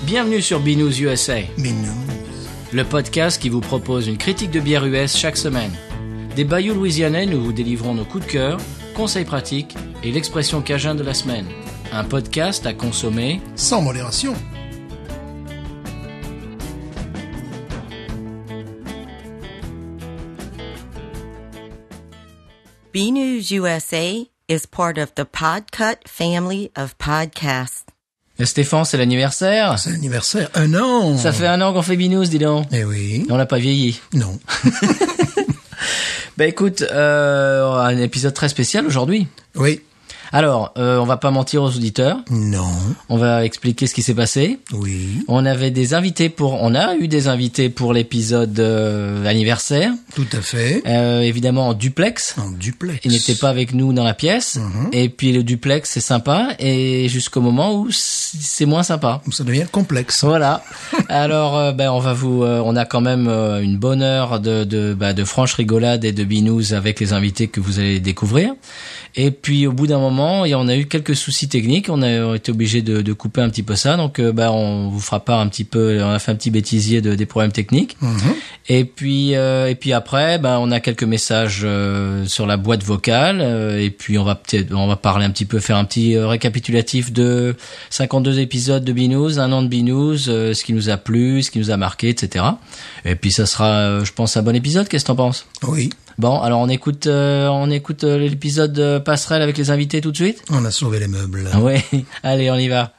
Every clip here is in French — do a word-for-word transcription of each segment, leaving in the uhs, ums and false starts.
Bienvenue sur Binous U S A, Binous, le podcast qui vous propose une critique de bière U S chaque semaine. Des bayous louisianais, nous vous délivrons nos coups de cœur, conseils pratiques et l'expression cajun de la semaine. Un podcast à consommer sans modération. Binous U S A is part of the Podcut family of podcasts. Et Stéphane, c'est l'anniversaire. C'est l'anniversaire, un an. Ça fait un an qu'on fait Binous, dis donc. Eh oui. On n'a pas vieilli. Non. Bah écoute, euh, un épisode très spécial aujourd'hui. Oui. Alors, euh, on va pas mentir aux auditeurs. Non. On va expliquer ce qui s'est passé. Oui. On avait des invités pour, on a eu des invités pour l'épisode euh, anniversaire. Tout à fait. Euh, évidemment en duplex. En duplex. Ils n'étaient pas avec nous dans la pièce. Mm-hmm. Et puis le duplex, c'est sympa. Et jusqu'au moment où c'est moins sympa. Ça devient complexe. Voilà. Alors, euh, ben, on va vous, euh, on a quand même euh, une bonne heure de, de, bah, de franche rigolade et de binous avec les invités que vous allez découvrir. Et puis au bout d'un moment, on a eu quelques soucis techniques, on a été obligé de, de couper un petit peu ça, donc euh, bah on vous fera part un petit peu, on a fait un petit bêtisier de, des problèmes techniques. Mm-hmm. Et puis euh, et puis après, bah on a quelques messages euh, sur la boîte vocale, euh, et puis on va peut-être, on va parler un petit peu, faire un petit euh, récapitulatif de cinquante-deux épisodes de Binous, un an de Binous, euh, ce qui nous a plu, ce qui nous a marqué, et cetera. Et puis ça sera, euh, je pense, un bon épisode. Qu'est-ce que t'en penses? Oui. Bon, alors on écoute, euh, on écoute euh, l'épisode euh, passerelle avec les invités tout de suite. On a sauvé les meubles. Ouais, allez, on y va.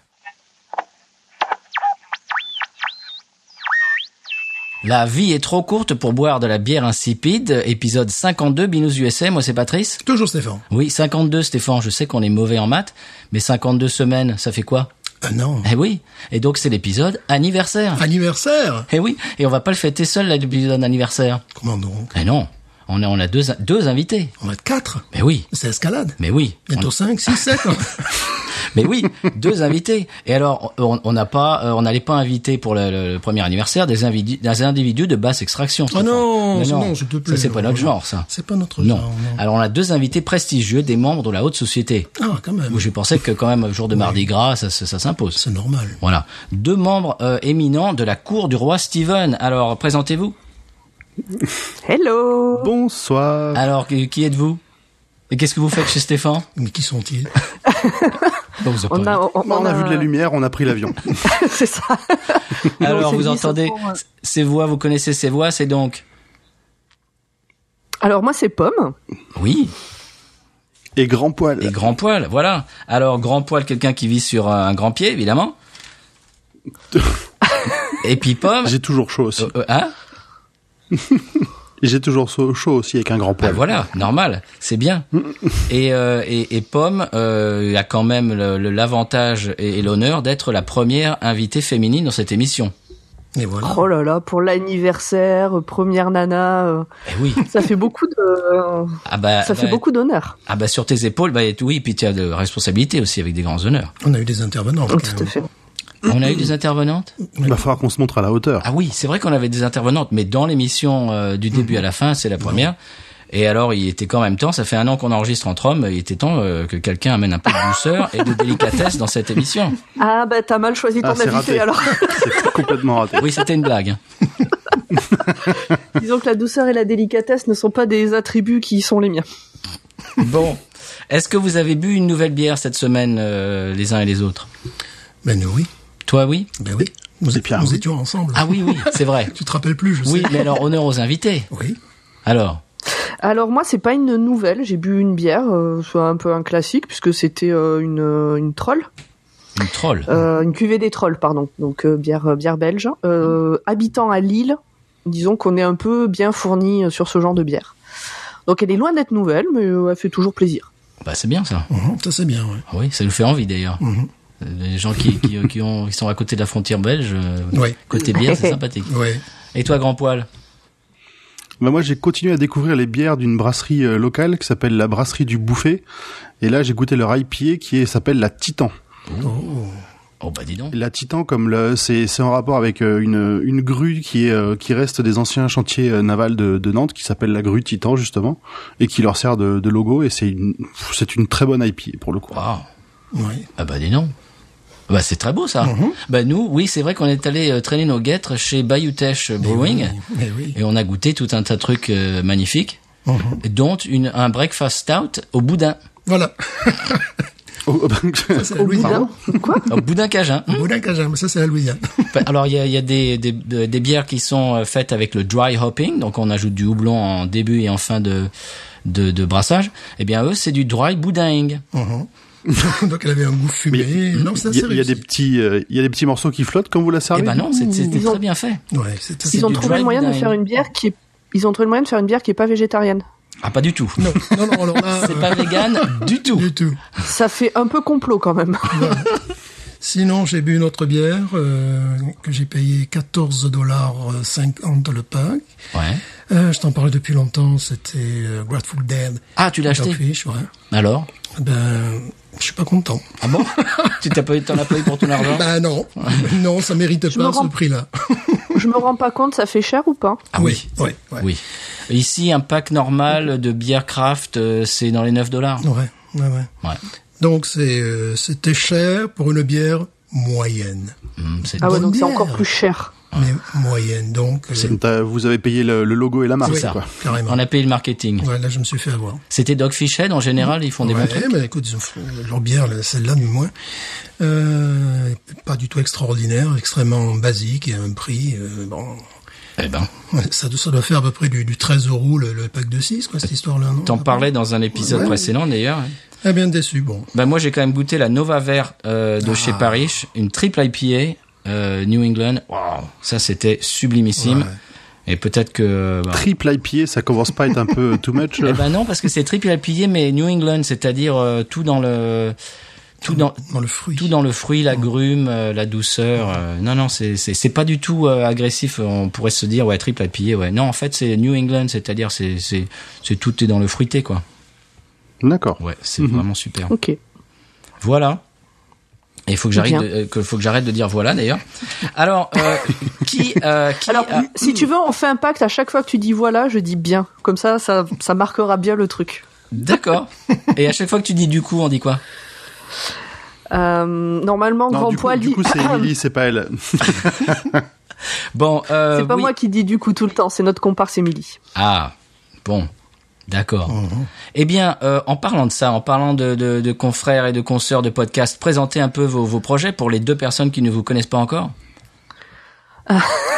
La vie est trop courte pour boire de la bière insipide. Épisode cinquante-deux, Binous U S A. Moi, c'est Patrice. Toujours Stéphane. Oui, cinquante-deux, Stéphane. Je sais qu'on est mauvais en maths, mais cinquante-deux semaines, ça fait quoi? Un an. Eh oui. Et donc, c'est l'épisode anniversaire. Anniversaire. Eh oui. Et on va pas le fêter seul, l'épisode anniversaire. Comment donc? Eh non. On a, on a deux, deux invités. On va être quatre. Mais oui. C'est escalade. Mais oui. Bientôt On... cinq, six, sept. Mais oui, deux invités. Et alors, on n'a pas, on n'allait pas inviter pour le, le, le premier anniversaire des individus, des individus de basse extraction. Oh non, non, non, s'il te plaît. Ça, c'est pas notre genre, ça. C'est pas notre non. genre, non. Alors, on a deux invités prestigieux, des membres de la haute société. Ah, quand même. Où je pensais que quand même, jour de Mardi oui. Gras, ça, ça, ça s'impose. C'est normal. Voilà. Deux membres euh, éminents de la cour du roi Stephen. Alors, présentez-vous. Hello. Bonsoir. Alors, qui êtes-vous? Et qu'est-ce que vous faites chez Stéphane? Mais qui sont-ils? Donc, vous on, a, on, on, on a, a vu de la lumière, on a pris l'avion. C'est ça. Alors, vous entendez ces voix, vous connaissez ces voix, c'est donc... Alors, moi, c'est Pomme. Oui. Et Grand Poil. Et Grand Poil, voilà. Alors, Grand Poil, quelqu'un qui vit sur un grand pied, évidemment. Et puis Pomme... J'ai toujours chaud aussi. Euh, hein? J'ai toujours chaud aussi avec un grand poil. Ah, voilà, normal, c'est bien. et, euh, et, et Pomme euh, a quand même le, le, l'avantage et, et l'honneur d'être la première invitée féminine dans cette émission. Et voilà. Oh là là, pour l'anniversaire, première nana, euh, eh oui. ça fait beaucoup de, euh, ah bah, ça bah, fait beaucoup d'honneur. Ah bah sur tes épaules, bah oui, puis tu as de responsabilités aussi avec des grands honneurs. On a eu des intervenants. Oh, tout à fait. On a eu des intervenantes? Il va falloir qu'on se montre à la hauteur. Ah oui, c'est vrai qu'on avait des intervenantes, mais dans l'émission euh, du début à la fin, c'est la première. Et alors, il était quand même temps, ça fait un an qu'on enregistre entre hommes, il était temps euh, que quelqu'un amène un peu de douceur et de délicatesse dans cette émission. Ah bah t'as mal choisi ton ah, invité raté. alors. C'est complètement raté. Oui, c'était une blague. Disons que la douceur et la délicatesse ne sont pas des attributs qui sont les miens. Bon, est-ce que vous avez bu une nouvelle bière cette semaine, euh, les uns et les autres? Ben nous, oui. Toi, oui? Ben oui. Nous, étions, nous étions ensemble. Ah oui, oui, c'est vrai. Tu te rappelles plus, je sais. Oui, mais alors, honneur aux invités. Oui. Alors? Alors moi, c'est pas une nouvelle. J'ai bu une bière, euh, soit un peu un classique, puisque c'était euh, une, une troll. Une troll euh, Une cuvée des trolls, pardon. Donc, euh, bière, bière belge. Euh, habitant à Lille, disons qu'on est un peu bien fourni sur ce genre de bière. Donc, elle est loin d'être nouvelle, mais euh, elle fait toujours plaisir. Bah, c'est bien, ça. Mmh, ça, c'est bien, ouais. Oui, ça nous fait envie, d'ailleurs. Mmh. Les gens qui, qui, qui, ont, qui sont à côté de la frontière belge, oui. Côté bière, c'est sympathique. Oui. Et toi, Grand Poil? Bah moi, j'ai continué à découvrir les bières d'une brasserie euh, locale qui s'appelle la brasserie du Bouffet. Et là, j'ai goûté leur I P A qui est, s'appelle la Titan. Oh. Oh bah dis donc. La Titan, comme le, c'est, c'est en rapport avec euh, une, une grue qui est, euh, qui reste des anciens chantiers euh, navals de, de Nantes, qui s'appelle la grue Titan justement, et qui leur sert de, de logo. Et c'est une, c'est une très bonne I P A pour le coup. Wow. Oui. Ah bah dis donc. Bah c'est très beau ça. Mm-hmm. Bah nous, oui, c'est vrai qu'on est allé euh, traîner nos guêtres chez Bayou Teche Brewing oui, oui. et on a goûté tout un tas de trucs euh, magnifiques, mm-hmm. dont une, un breakfast stout au boudin. Voilà. Au, ça, au boudin. Quoi? Au boudin cajun. Au boudin cajun, mais ça c'est la Louisiane. Alors il y a, il y a des, des, des bières qui sont faites avec le dry hopping, donc on ajoute du houblon en début et en fin de de, de brassage. Eh bien eux c'est du dry boudin. Uh-huh. Donc elle avait un goût fumé. Mais, non, c'est assez réussi. Il y a des petits, euh, il y a des petits morceaux qui flottent quand vous la servez. Eh ben non, c'est, c'était très bien fait. Ouais, c'est, ils c'est ont trouvé le moyen de faire une bière qui est, ils ont trouvé le moyen de faire une bière qui est pas végétarienne. Ah, pas du tout. Non, non, non, alors là, c'est pas vegan du tout. Du tout. Ça fait un peu complot quand même. Voilà. Sinon, j'ai bu une autre bière euh, que j'ai payé quatorze dollars cinquante le pack. Ouais. Euh, je t'en parlais depuis longtemps. C'était euh, Grateful Dead. Ah, tu l'as acheté? Dogfish, ouais. Alors? Ben, je suis pas content. Ah bon? Tu t'as pas eu, t'en as pas eu pour ton argent? Ben non, non, ça mérite je pas rends... ce prix-là. Je me rends pas compte, ça fait cher ou pas? Ah oui, oui, oui, oui. Ici, un pack normal de bière craft, euh, c'est dans les neuf dollars. Ouais, ouais, ouais. Ouais. Donc c'est, euh, c'était cher pour une bière moyenne. Mmh, c'est ah ouais, donc bière. C'est encore plus cher. Mais moyenne, donc. Euh... Vous avez payé le, le logo et la marque, oui, ça. Quoi. Carrément. On a payé le marketing. Ouais, là, je me suis fait avoir. C'était Dogfish Head, en général, ils font des ouais, bons trucs. mais écoute, ils ont fait leur bière, celle-là, du moins, euh, pas du tout extraordinaire, extrêmement basique et à un prix, euh, bon. Eh ben. Ouais, ça, ça doit faire à peu près du, du treize euros le, le pack de six, quoi, cette histoire-là, non? T'en parlais dans un épisode ouais. précédent, d'ailleurs. Eh bien, déçu, bon. Ben, moi, j'ai quand même goûté la Nova Vert, euh, de ah. chez Parrish, une triple I P A. Euh, New England, wow, ça c'était sublimissime. Ouais. Et peut-être que bah... triple I P A, ça commence pas à être un peu too much. Eh ben non, parce que c'est triple I P A mais New England, c'est-à-dire euh, tout dans le tout dans, dans le fruit, tout dans le fruit, l'agrume, euh, la douceur. Euh, non non, c'est c'est c'est pas du tout euh, agressif. On pourrait se dire ouais triple I P A, ouais. Non, en fait c'est New England, c'est-à-dire c'est c'est c'est tout est dans le fruité quoi. D'accord. Ouais, c'est mm-hmm. vraiment super. Ok. Voilà. Et il faut que j'arrête de, que faut que j'arrête de dire voilà d'ailleurs. Alors euh, qui, euh, qui Alors euh, si tu veux on fait un pacte à chaque fois que tu dis voilà je dis bien comme ça ça ça marquera bien le truc. D'accord. Et à chaque fois que tu dis du coup on dit quoi? euh, Normalement non, grand du poil coup, dit. Du coup c'est Émilie c'est pas elle. Bon. Euh, c'est pas oui. moi qui dis du coup tout le temps c'est notre comparse Émilie. Ah bon. D'accord. Mmh. Eh bien, euh, en parlant de ça, en parlant de, de, de confrères et de consoeurs de podcasts, présentez un peu vos, vos projets pour les deux personnes qui ne vous connaissent pas encore. Ah.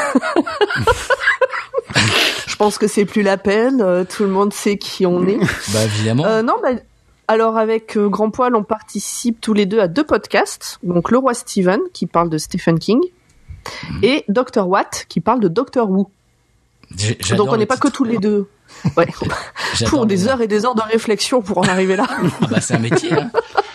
Je pense que c'est plus la peine. Euh, tout le monde sait qui on est. Bah évidemment. Euh, non, bah, alors avec euh, Grand Poil, on participe tous les deux à deux podcasts. Donc Le Roi Steven qui parle de Stephen King mmh. et docteur Watt qui parle de docteur Who. Donc on n'est pas que tous les deux. Ouais. Pour des heures et des heures de réflexion pour en arriver là. Ah bah c'est un métier. Hein.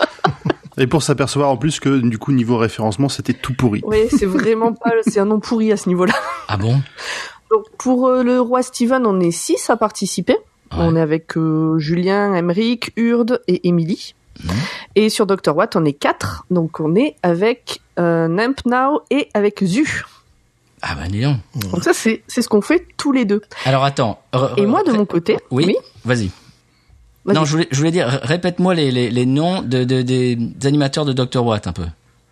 Et pour s'apercevoir en plus que du coup niveau référencement c'était tout pourri. Oui, c'est vraiment pas, c'est un nom pourri à ce niveau-là. Ah bon? Donc pour euh, le Roi Steven, on est six à participer. Ouais. On est avec euh, Julien, Emeric, Urde et Émilie. Mmh. Et sur docteur Watt, on est quatre. Donc on est avec euh, Namp Now et avec Zu. Ah bah dis donc. Donc ça c'est c'est ce qu'on fait tous les deux. Alors attends. R- et moi de mon côté. Oui. oui vas-y. Vas-y. Non, je voulais je voulais dire répète-moi les les les noms de, de des animateurs de docteur Watt un peu.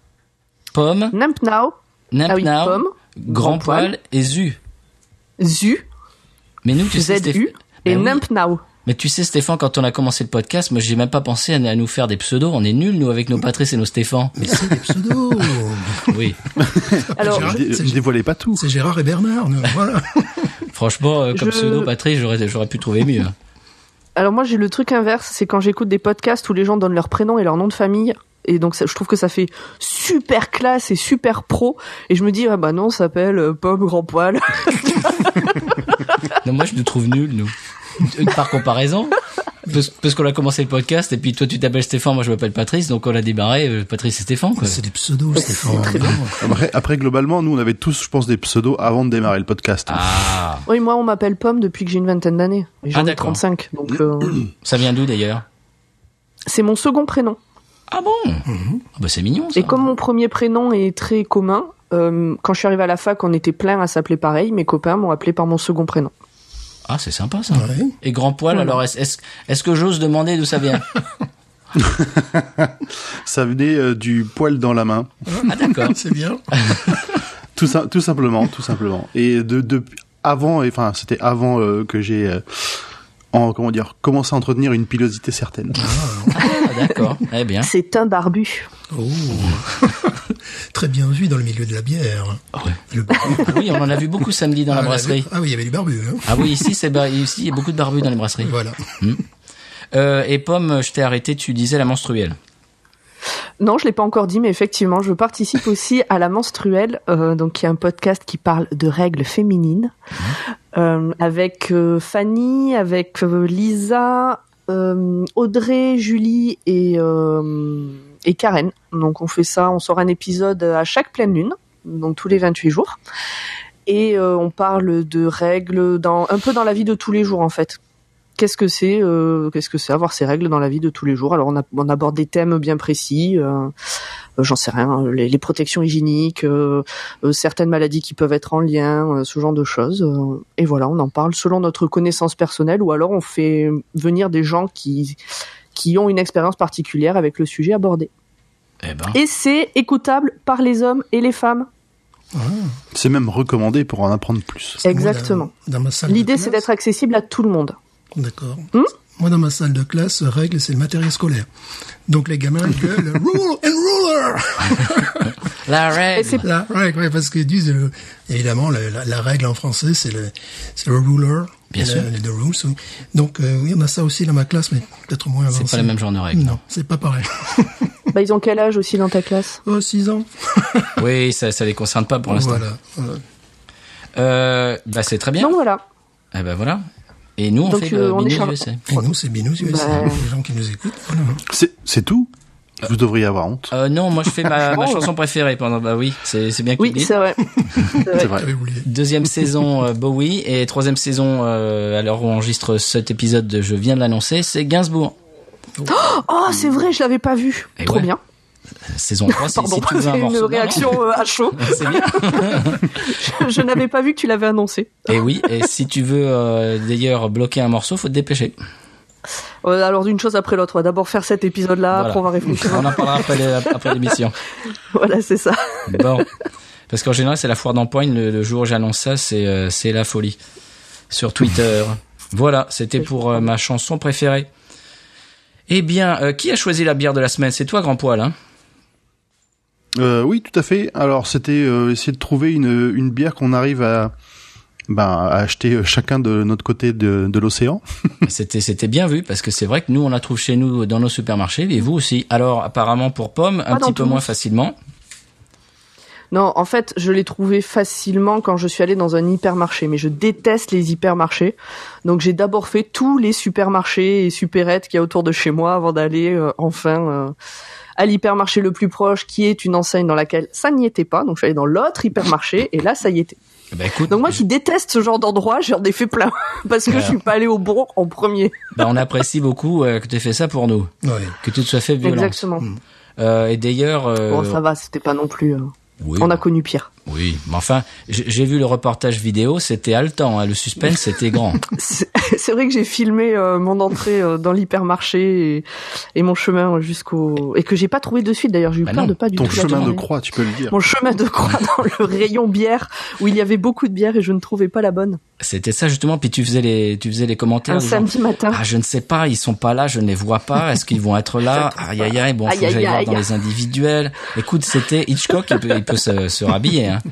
Pomme. Namp Now. Namp ah oui, Now. Pomme. Grand, Grand Poil, poil et Zu. Zu. Mais nous tu sais Z-U et ben Namp oui. Now. Mais tu sais, Stéphane, quand on a commencé le podcast, moi, j'ai même pas pensé à, à nous faire des pseudos. On est nuls, nous, avec nos Patrice et nos Stéphane. Mais c'est des pseudos. Oui. Alors, Gérard, je, ne dévoilez pas tout. C'est Gérard et Bernard, nous, voilà. Franchement, euh, comme je... pseudo, Patrice, j'aurais, j'aurais pu trouver mieux. Alors moi, j'ai le truc inverse. C'est quand j'écoute des podcasts où les gens donnent leur prénom et leur nom de famille. Et donc, ça, je trouve que ça fait super classe et super pro. Et je me dis, ah bah non, ça s'appelle euh, Pomme Grand Poil. Non, moi, je nous trouve nuls, nous. Par comparaison, parce, parce qu'on a commencé le podcast et puis toi tu t'appelles Stéphane, moi je m'appelle Patrice, donc on a démarré euh, Patrice et Stéphane quoi. C'est des pseudos Stéphane. Après, après globalement nous on avait tous je pense des pseudos avant de démarrer le podcast. Ah. Oui moi on m'appelle Pomme depuis que j'ai une vingtaine d'années. Et j'en ah, ai trente-cinq. Donc euh... ça vient d'où d'ailleurs? C'est mon second prénom. Ah bon? Mm-hmm. Ah bah c'est mignon ça. Et comme mon premier prénom est très commun, euh, quand je suis arrivé à la fac on était plein à s'appeler pareil, mes copains m'ont appelé par mon second prénom. Ah, c'est sympa ça. Ouais. Et Grand Poil, ouais. Alors est-ce, est-ce que j'ose demander d'où ça vient? Ça venait euh, du poil dans la main. Ah d'accord. C'est bien. Tout ça, tout simplement, tout simplement. Et de, de avant, enfin, c'était avant euh, que j'ai, euh, en, comment dire, commencé à entretenir une pilosité certaine. Ah d'accord. Eh bien. C'est un barbu. Oh. Très bien vu dans le milieu de la bière. Ouais. Le barbu. Oui, on en a vu beaucoup samedi dans Ah, la là, brasserie. Ah oui, il y avait du barbu. Hein. Ah oui, ici c'est bar- ici il y a beaucoup de barbus dans les brasseries. Voilà. Euh, et Pomme, je t'ai arrêté, tu disais la menstruelle. Non, je l'ai pas encore dit, mais effectivement, je participe aussi à la menstruelle, euh, donc qui est un podcast qui parle de règles féminines, mmh. euh, avec euh, Fanny, avec euh, Lisa, euh, Audrey, Julie et euh, et Karen. Donc on fait ça, on sort un épisode à chaque pleine lune, donc tous les vingt-huit jours, et euh, on parle de règles dans un peu dans la vie de tous les jours en fait. Qu'est-ce que c'est euh, Qu'est-ce que c'est avoir ces règles dans la vie de tous les jours? Alors on, a, on aborde des thèmes bien précis, euh, euh, j'en sais rien, les, les protections hygiéniques, euh, euh, certaines maladies qui peuvent être en lien, euh, ce genre de choses. Euh, et voilà, on en parle selon notre connaissance personnelle, ou alors on fait venir des gens qui qui ont une expérience particulière avec le sujet abordé. Eh ben. Et c'est écoutable par les hommes et les femmes. Ah. C'est même recommandé pour en apprendre plus. Exactement. Moi, dans, dans ma salle L'idée de c'est classe- d'être accessible à tout le monde. D'accord. Hmm Moi, dans ma salle de classe, règle, c'est le matériel scolaire. Donc, les gamins gueulent « Rule and ruler !» La règle. Et c'est- La règle, ouais, parce qu'ils disent, euh, évidemment, la, la, la règle en français, c'est le, c'est le ruler. Bien et sûr. Le, the rules. Donc, euh, oui, on a ça aussi dans ma classe, mais peut-être moins avancé. C'est pas le même genre de règle. Non, c'est pas pareil. Bah, ils ont quel âge aussi dans ta classe? Oh, six ans. Oui, ça, ça les concerne pas pour l'instant. Voilà. voilà. Euh, bah c'est très bien. Donc voilà. Eh ben voilà. Et nous on Donc, fait euh, le on est Binous char- U S A. Et nous, c'est Binous U S A. Bah. Les gens qui nous écoutent. Voilà. C'est, c'est tout? Vous devriez avoir honte. Euh, non, moi je fais ma, ma Oh. chanson préférée pendant. Bah oui, c'est c'est bien que tu Oui, le dises. c'est vrai. C'est vrai. C'est vrai. J'avais oublié. Deuxième saison euh, Bowie et troisième saison euh, à l'heure où on enregistre cet épisode, je viens de l'annoncer, c'est Gainsbourg. Oh, c'est vrai, je l'avais pas vu. Et Trop ouais. bien. Saison trois, si, Pardon, si tu veux un c'est une morceau. réaction euh, à chaud. Non, non, c'est bien. je je n'avais pas vu que tu l'avais annoncé. Et oui, et si tu veux euh, d'ailleurs bloquer un morceau, faut te dépêcher. Euh, alors d'une chose après l'autre, on va d'abord faire cet épisode-là, Voilà. après on va réfléchir. On en parlera après, les- après l'émission. Voilà, c'est ça. Bon, parce qu'en général, c'est la foire d'empoigne. Le, le jour où j'annonce ça, c'est euh, c'est la folie sur Twitter. Voilà, c'était pour euh, ma chanson préférée. Eh bien, euh, qui a choisi la bière de la semaine? C'est toi, Grand Poil, hein? Euh, oui, tout à fait. Alors, c'était euh, essayer de trouver une, une bière qu'on arrive à, ben, à acheter euh, chacun de notre côté de, de l'océan. C'était c'était bien vu parce que c'est vrai que nous on la trouve chez nous dans nos supermarchés et vous aussi. Alors apparemment pour Pomme un Pas dans petit peu tous. moins facilement. Non, en fait, je l'ai trouvé facilement quand je suis allée dans un hypermarché, mais je déteste les hypermarchés. Donc j'ai d'abord fait tous les supermarchés et supérettes qu'il y a autour de chez moi avant d'aller euh, enfin euh, à l'hypermarché le plus proche, qui est une enseigne dans laquelle ça n'y était pas. Donc je suis allée dans l'autre hypermarché et là ça y était. Bah écoute, Donc moi qui déteste ce genre d'endroit, j'en ai fait plein parce que Voilà. je suis pas allée au bon en premier. bah, on apprécie beaucoup euh, que tu aies fait ça pour nous, Ouais. que tu te sois fait violence. Exactement. Euh, et d'ailleurs, euh, Bon, ça va, c'était pas non plus. euh, oui, On a connu pire. oui, mais enfin, j'ai j'ai vu le reportage vidéo, c'était haletant, hein, le suspense c'était grand. C'est c'est vrai que j'ai filmé euh, mon entrée euh, dans l'hypermarché et, et mon chemin jusqu'au et que j'ai pas trouvé de suite. D'ailleurs, j'ai eu Bah peur non, de pas du Ton tout la chemin de trouver. croix, tu peux le dire. Mon chemin de croix dans le rayon bière où il y avait beaucoup de bière et je ne trouvais pas la bonne. C'était ça justement. Puis tu faisais les, tu faisais les commentaires. Un disant, samedi matin. ah, je ne sais pas, ils sont pas là, je ne les vois pas. Est-ce qu'ils vont être là? Aïe aïe aïe. Bon, faut Aïe, que aïe, j'aille voir aïe. dans les individuels. Écoute, c'était Hitchcock, il peut, il peut se, se rhabiller. Hein.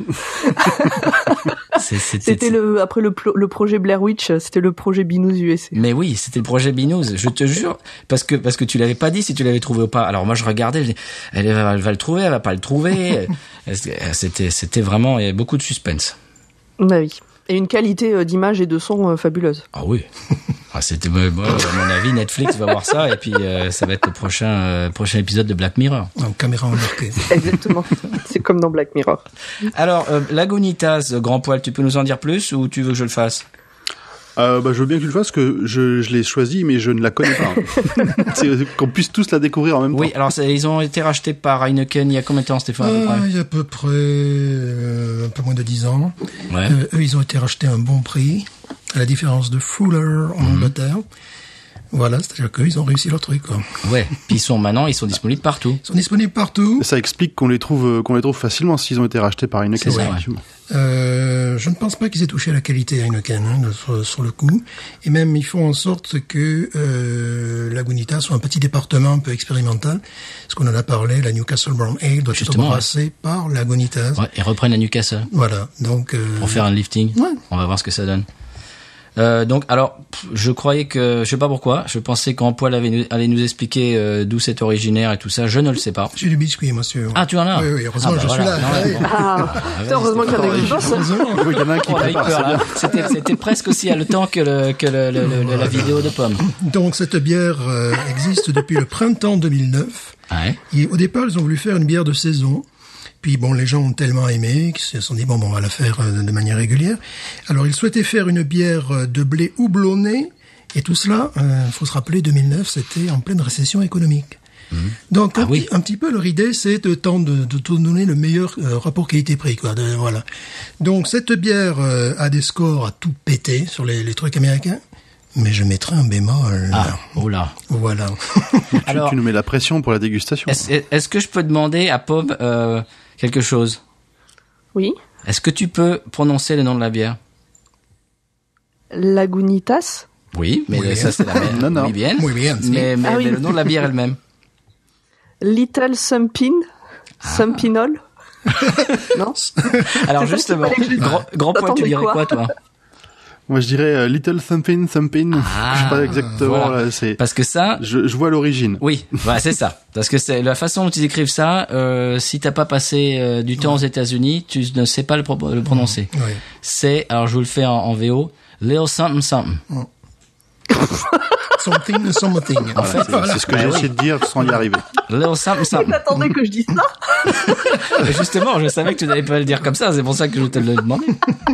C'est- C'était le après le, plo- le projet Blair Witch, c'était le projet Binous U S A. Mais oui, c'était le projet Binous. Je te jure, parce que parce que tu l'avais pas dit si tu l'avais trouvé ou pas. Alors moi je regardais, je dis, elle va, elle va le trouver, elle va pas le trouver. C'était c'était vraiment, il y avait beaucoup de suspense. Bah oui. Et une qualité euh, d'image et de son euh, fabuleuse. Ah oui. Ah, c'était moi, moi, à mon avis, Netflix va voir ça et puis euh, ça va être le prochain euh, prochain épisode de Black Mirror. En caméra embarquée. Exactement. C'est comme dans Black Mirror. Alors euh, Lagunitas, Grand Poil, tu peux nous en dire plus ou tu veux que je le fasse? Euh, bah, je veux bien que tu le fasses, que je, je l'ai choisi, mais je ne la connais pas. C'est qu'on puisse tous la découvrir en même Oui, temps. alors c'est- ils ont été rachetés par Heineken il y a combien de temps, Stéphane, à peu Euh, près? il y a à peu près euh, un peu moins de dix ans. Ouais. Euh, eux, ils ont été rachetés à un bon prix, à la différence de Fuller en Angleterre. Voilà, c'est-à-dire qu'ils ont réussi leur truc, quoi. Ouais. Puis ils sont maintenant, ils sont disponibles partout. Ils sont disponibles partout. Ça explique qu'on les trouve, qu'on les trouve facilement s'ils ont été rachetés par Heineken. C'est ça, ouais. Euh, je ne pense pas qu'ils aient touché à la qualité Heineken, hein, sur, sur le coup. Et même, ils font en sorte que euh, Lagunitas soit un petit département un peu expérimental. Ce qu'on en a parlé, la Newcastle Brown Ale doit être brassée ouais. par Lagunitas. Ouais, et reprennent à Newcastle. Voilà, donc... Euh... Pour faire un lifting. Ouais. On va voir ce que ça donne. Euh, donc, alors, je croyais que, je sais pas pourquoi, je pensais qu'Ampoil avait, allait nous expliquer euh, d'où c'est originaire et tout ça. Je ne le sais pas. J'ai du biscuit, monsieur. Ah, tu en as? Oui, oui, heureusement ah, bah, je voilà. suis là. Non, ouais, bon. Ah, ouais, heureusement qu'il y en a qui bossent. Oui, il y en a un qui On a eu prépare, peur, c'est là. bien. C'était, c'était presque aussi à le temps que, le, que le, le, le, le, la vidéo de Pomme. Donc, cette bière euh, existe depuis le printemps deux mille neuf. Ouais. Et au départ, ils ont voulu faire une bière de saison. Puis bon, les gens ont tellement aimé qu'ils se sont dit bon, bon, on va la faire euh, de manière régulière. Alors, ils souhaitaient faire une bière de blé houblonné, et tout cela, il euh, faut se rappeler, deux mille neuf, c'était en pleine récession économique. Mmh. Donc, ah, un, oui. petit, un petit peu leur idée, c'est de tendre de, de, de donner le meilleur euh, rapport qualité-prix, quoi. De, voilà. Donc, cette bière euh, a des scores à tout péter sur les, les trucs américains. Mais je mettrai un bémol. Ah, oh là. Voilà. Alors, tu nous mets la pression pour la dégustation. Est-ce, est-ce que je peux demander à Pomme euh, quelque chose? Oui. Est-ce que tu peux prononcer le nom de la bière? Lagunitas. Oui, mais oui, ça c'est la même. Non, non. Muy bien. Muy bien, si. Mais, mais, ah, oui. mais le nom de la bière elle-même. Little Sumpin. Ah. Sumpinol. Non. Alors justement, grand, grand point, tu dirais quoi, quoi toi? Moi, je dirais uh, Little Thumpin, Thumpin. Ah, je sais pas exactement. voilà. Là, c'est. Parce que ça, je, je vois l'origine. Oui, voilà, c'est ça. Parce que c'est la façon dont ils écrivent ça. Euh, si t'as pas passé euh, du temps aux États-Unis, tu ne sais pas le, pro- le prononcer. Oui. C'est, alors je vous le fais en, en V O, Little something something. Something, something. En fait, c'est, voilà. c'est ce que j'ai essayé de dire sans y arriver. Little something something. T'attendais que je dise ça? Justement, je savais que tu n'allais pas le dire comme ça. C'est pour ça que je te le demandais.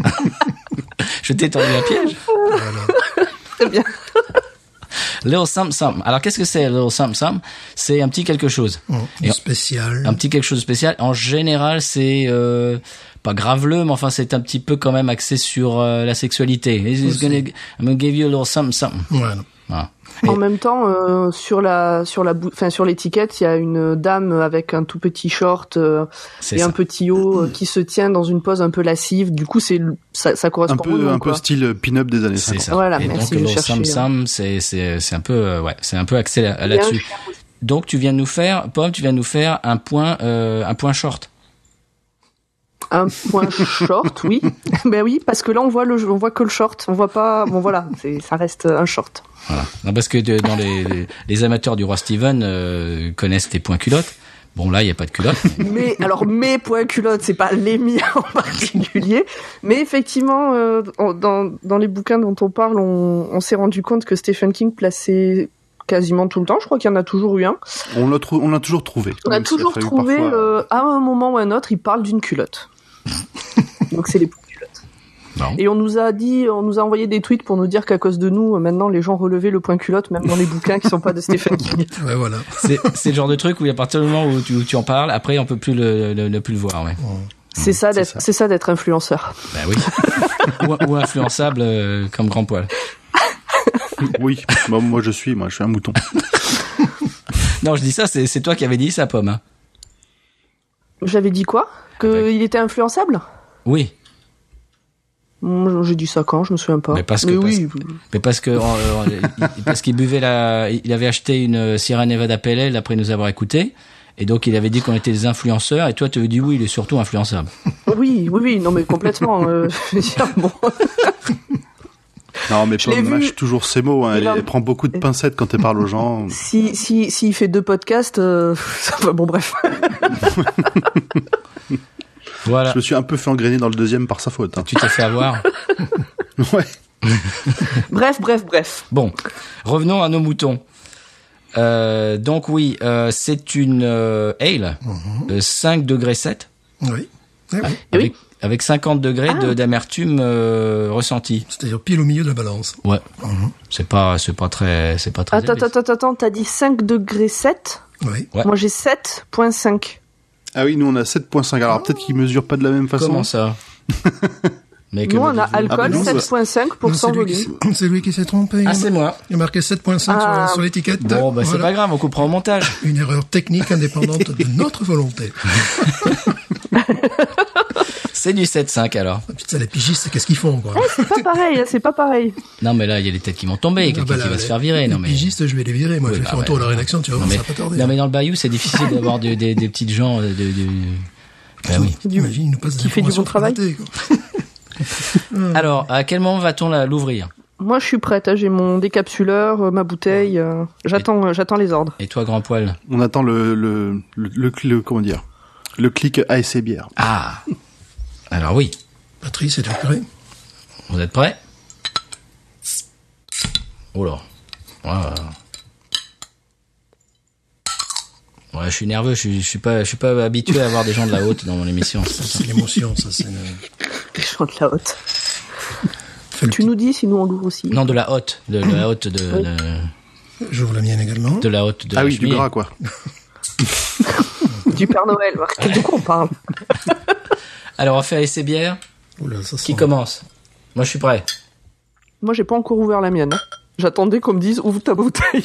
Je t'ai tendu un piège. Voilà. Très bien. Little something something. Alors qu'est-ce que c'est Little something something? C'est un petit quelque chose. Oh, Et spécial. Un petit quelque chose de spécial. En général, c'est euh, pas graveleux, mais enfin c'est un petit peu quand même axé sur euh, la sexualité. He's gonna, I'm gonna give you a little something something. Voilà. Voilà. En Et, même temps, euh, sur la sur la enfin sur l'étiquette, il y a une dame avec un tout petit short euh, et ça. un petit haut euh, qui se tient dans une pose un peu lascive. Du coup, c'est ça, ça correspond un peu au nom, un quoi. peu style pin-up des années c'est cinquante. ça. Voilà, et merci, donc je le cherchais, Sam euh. Sam, c'est c'est c'est un peu euh, ouais, c'est un peu axé là, là-dessus. Donc tu viens de nous faire, Pomme, tu viens de nous faire un point euh, un point short. Un point short, oui. Ben oui, parce que là on voit le, on voit que le short, on voit pas. Bon voilà, c'est, ça reste un short. Voilà. Non, parce que de, dans les, les les amateurs du roi Steven euh, connaissent tes points culottes. Bon là, il y a pas de culottes. Mais alors mes points culottes, c'est pas les miens en particulier, mais effectivement, euh, dans dans les bouquins dont on parle, on, on s'est rendu compte que Stephen King plaçait quasiment tout le temps. Je crois qu'il y en a toujours eu un. On l'a trou- on l'a toujours trouvé. On a toujours trouvé, parfois... euh, à un moment ou à un autre, il parle d'une culotte. Donc c'est les points culottes. Non. Et on nous a dit, on nous a envoyé des tweets pour nous dire qu'à cause de nous, maintenant les gens relevaient le point culotte, même dans les bouquins qui sont pas de Stephen King. Ouais, voilà. C'est, c'est le genre de truc où à partir du moment où tu, où tu en parles, après on peut plus le, le, le plus le voir. Ouais. C'est ça c'est d'être, ça. c'est ça d'être influenceur. Bah oui. ou, ou influençable euh, comme Grand Poil. Oui, moi, moi je suis, moi je suis un mouton. Non, je dis ça, c'est, c'est toi qui avais dit ça, Pomme. Hein. J'avais dit quoi? Que Ouais. il était influençable? Oui. Hum, J'ai dit ça quand? Je me souviens pas. Mais parce que- oui. Mais parce que euh, euh, il- parce qu'il buvait la, il avait acheté une Sierra Nevada Pale Ale après nous avoir écouté, et donc il avait dit qu'on était des influenceurs, et toi tu avais dit oui, il est surtout influençable. Oui, oui, oui, non mais complètement. euh, je veux dire, bon. Non, mais Je l'ai Pomme vu. mâche toujours ses mots. Hein. Elle, Il a- elle prend beaucoup de pincettes quand elle parle aux gens. Si, si, s'il fait deux podcasts, euh, ça va, bon bref. Voilà. Je me suis un peu fait engrainer dans le deuxième par sa faute. Hein. Tu t'es fait avoir. Ouais. Bref, bref, bref. Bon, revenons à nos moutons. Euh, donc oui, euh, c'est une euh, ale, euh, cinq degrés sept, Oui. Eh oui. avec, avec cinquante degrés Ah. de, d'amertume euh, ressentie. C'est-à-dire pile au milieu de la balance. Ouais. C'est pas, c'est pas très, c'est pas très. Attends, élevé. attends, attends, attends, t'as dit cinq degrés sept? Oui. Ouais. Moi j'ai sept virgule cinq. Ah oui, nous on a sept virgule cinq. Alors peut-être qu'ils mesurent pas de la même façon. Comment ça? Mais que Nous, on a me dites-vous alcool Ah bah non, sept virgule cinq pour Non, cent c'est lui, qui volume. s'est- c'est lui qui s'est trompé. Ah, c'est moi. Il y a marqué sept virgule cinq Ah. sur, sur l'étiquette. Bon, bah, c'est Voilà. pas grave, on coupera au montage. Une erreur technique indépendante de notre volonté. C'est du sept virgule cinq alors. Ah, putain, les pigistes, qu'est-ce qu'ils font, quoi? C'est pas pareil, hein, c'est pas pareil. Non, mais là, il y a des têtes qui vont tomber, Ah, quelqu'un bah, là, qui va les- se faire virer. Non, les mais. pigistes, je vais les virer. Moi, Oui, je vais bah, faire un ouais. tour à la rédaction, tu vois, Non, ça mais, va pas tarder. non, mais dans le Bayou, c'est difficile d'avoir des, des, des petites gens de, de, de... Ben oui. Imagine, il nous passe des Qui fait du informations bon travail. formatées, quoi. Alors, à quel moment va-t-on la- l'ouvrir? Moi, je suis prête. hein, J'ai mon décapsuleur, euh, ma bouteille. euh, j'attends, euh, j'attends les ordre. Et toi, grand poil? On attend le, le, le, le, le- comment dire, le clic A S C bière. Ah! Alors oui. Patrice, es-tu prêt? Vous êtes prêts? Oh là. Ouais. Ouais, je suis nerveux, je suis, je suis pas, je suis pas habitué à avoir des gens de la haute dans mon émission. Ça, c'est l'émotion, ça, c'est... le- Les gens de la haute. Fais le Tu nous dis, sinon on l'ouvre aussi. Non, de la haute, de, de la haute de, Oui. de, petit- J'ouvre la mienne également. de la haute de Ah la oui, du cheminée. gras, quoi. Du Père Noël. De quoi on parle? Alors, on fait laisser bière. Oula, ça sent... Qui commence? Moi, je suis prêt. Moi, j'ai pas encore ouvert la mienne. hein. J'attendais qu'on me dise ouvre ta bouteille.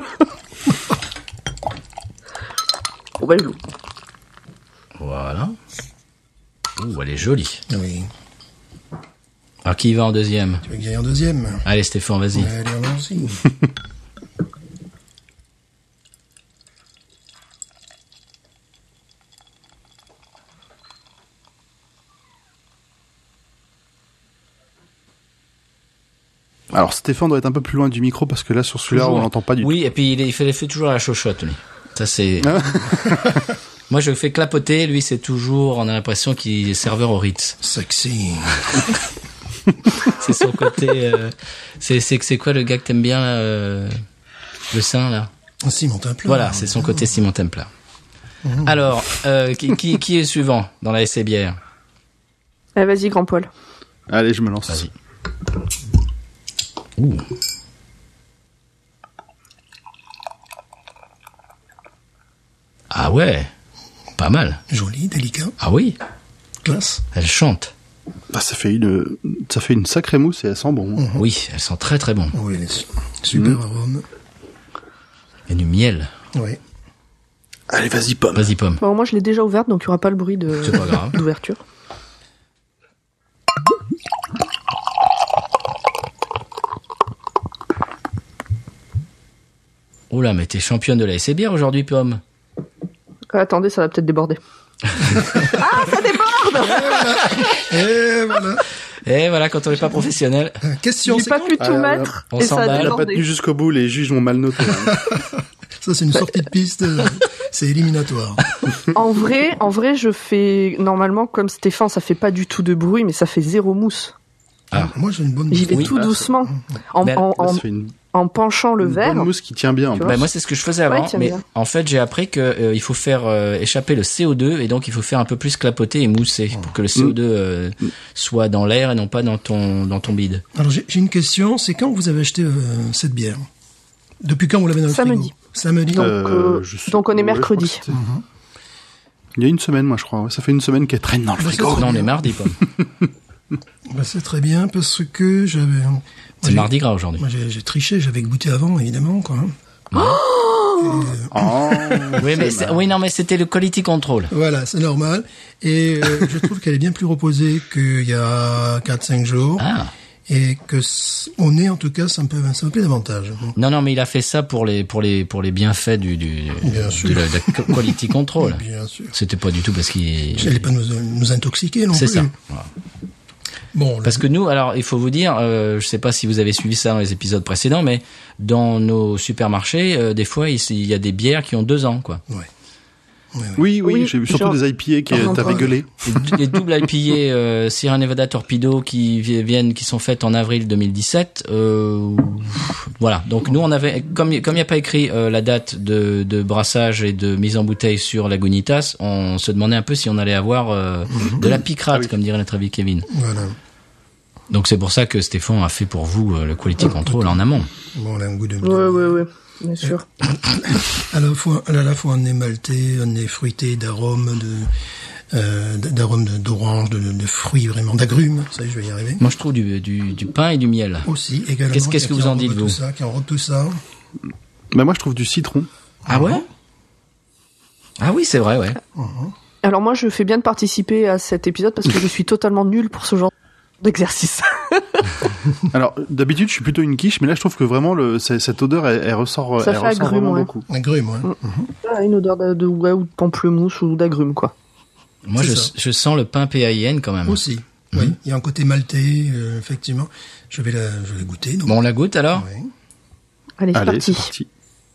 Bon, ben, je l'ouvre. Voilà. Ouh, elle est jolie. Oui. Alors, qui y va en deuxième? Tu veux que j'aille en deuxième? Allez, Stéphane, vas-y. Allez, allons-y. Alors Stéphane doit être un peu plus loin du micro parce que là sur celui-là Toujours. on n'entend pas du Oui, et puis il, est- il fait, il fait toujours la chochotte, lui. Ça, c'est... Moi, je le fais clapoter. Lui, c'est toujours... On a l'impression qu'il est serveur au Ritz. Sexy. C'est son côté... euh, c'est, c'est, c'est quoi le gars que t'aimes bien, là, euh, le sein, là? Simon Templar. Voilà, c'est son côté Simon Templar. Alors, euh, qui, qui, qui est suivant dans la S C bière? Allez, vas-y, grand Paul. tout. Allez, je me lance. Vas-y. Ouh. Ah ouais, pas mal. Joli, délicat, Ah oui, classe. elle chante. Ah, ça fait une, ça fait une sacrée mousse et elle sent bon. Mhm. Oui, elle sent très très bon. Oui, elle est su- super Mm. arôme. Il y a du miel. Oui. Allez, vas-y, pomme. Vas-y, pomme. Alors, moi, je l'ai déjà ouverte, donc il n'y aura pas le bruit de... C'est pas grave. d'ouverture. Oh là, mais t'es championne de la S C bière aujourd'hui, pomme. Ah, attendez, ça va peut-être déborder. Ah, ça déborde! Et voilà. Et voilà, quand on n'est pas professionnel. Euh, Question, J'ai c'est pas quand pu tout Ah, mettre, on et ça a s'emballe. Elle a pas débordé. tenu jusqu'au bout, les juges m'ont mal noté. hein. Ça, c'est une sortie de piste. euh, C'est éliminatoire. En vrai, en vrai, je fais, normalement, comme Stéphane, ça fait pas du tout de bruit, mais ça fait zéro mousse. Ah. Moi, j'ai une bonne... J'y vais Oui, tout ah, doucement. En, Mais en, Là, en, ça fait une, en penchant le une verre. bonne mousse qui tient bien. en Tu plus. vois. Bah, moi, c'est ce que je faisais avant, Ouais, tiens mais bien. en fait, j'ai appris que euh, il faut faire euh, échapper le C O deux et donc il faut faire un peu plus clapoter et mousser pour que le C O deux euh, soit dans l'air et non pas dans ton dans ton bide. Alors, j'ai j'ai une question. C'est quand vous avez acheté euh, cette bière? Depuis quand vous l'avez dans le Samedi. frigo? Samedi. Donc, Euh, euh, je sais- donc on est ouais, je crois mercredi. que c'était- Il y a une semaine, moi, je crois. Ouais, ça fait une semaine qu'elle traîne dans le Bah, frigo. c'est- Non, on est mardi, pomme. Bah, c'est très bien parce que j'avais... moi, C'est j'ai- mardi gras aujourd'hui. Moi, j'ai j'ai triché. J'avais goûté avant, évidemment, quoi. Oh, Oui, mais c'est- oui, non, mais c'était le quality control. Voilà, c'est normal. Et euh, je trouve qu'elle est bien plus reposée qu'il y a quatre cinq jours. Ah. Et que c- au nez, en tout cas, ça me plaît, ça me plaît davantage. Non, non, mais il a fait ça pour les pour les pour les bienfaits du du Bien de sûr. la, de la quality control. Bien sûr. C'était pas du tout parce qu'il. J'allais pas nous, nous intoxiquer non C'est plus. ça. Voilà. Bon, Parce que nous, alors, il faut vous dire, euh, je sais pas si vous avez suivi ça dans les épisodes précédents, mais dans nos supermarchés, euh, des fois, il, il y a des bières qui ont deux ans, quoi. ouais. Ouais, ouais. Oui, oui, Oui, j'ai vu surtout genre- des I P A qui Pardon, t'avaient pardon. gueulé. Les, les doubles I P A euh, Sierra Nevada Torpedo qui vi- viennent, qui sont faites en avril deux mille dix-sept. Euh, voilà. Donc nous, on avait, comme comme il n'y a pas écrit euh, la date de, de brassage et de mise en bouteille sur Lagunitas, on se demandait un peu si on allait avoir euh, de la picrate, Ah oui. comme dirait notre ami Kevin. Voilà. Donc c'est pour ça que Stéphane a fait pour vous euh, le quality control en amont. Bon, on a un goût de... Ouais, ouais, ouais, bien sûr. À la fois, à la fois un nez maltais, un nez fruité, d'arôme, de, euh, d'arômes d'orange, de, de fruits vraiment, d'agrumes. Ça y est, je vais y arriver. Moi, je trouve du, du, du pain et du miel. Aussi, également. Qu'est-ce, qu'est-ce que vous en dites, vous? Tout ça, qui enrobe tout ça. Bah, moi, je trouve du citron. Ah ouais? Ah oui, c'est vrai, ouais. Uh-huh. Alors moi, je fais bien de participer à cet épisode parce que je suis totalement nulle pour ce genre d'exercice. Alors, d'habitude, je suis plutôt une quiche, mais là, je trouve que vraiment, le, cette odeur, elle, elle ressort, Ça elle fait ressort agrumes, vraiment ouais. beaucoup. Agrumes, ouais. Mm. Ah, une odeur de, de ouais, ou de pamplemousse ou d'agrumes, quoi. Moi, je, je sens le pain P A I N quand même. Aussi. Mm-hmm. Oui, il y a un côté maltais, euh, effectivement. Je vais la, je vais la goûter. Donc. Bon, on la goûte alors? Ouais. Allez, c'est Allez, parti. c'est parti.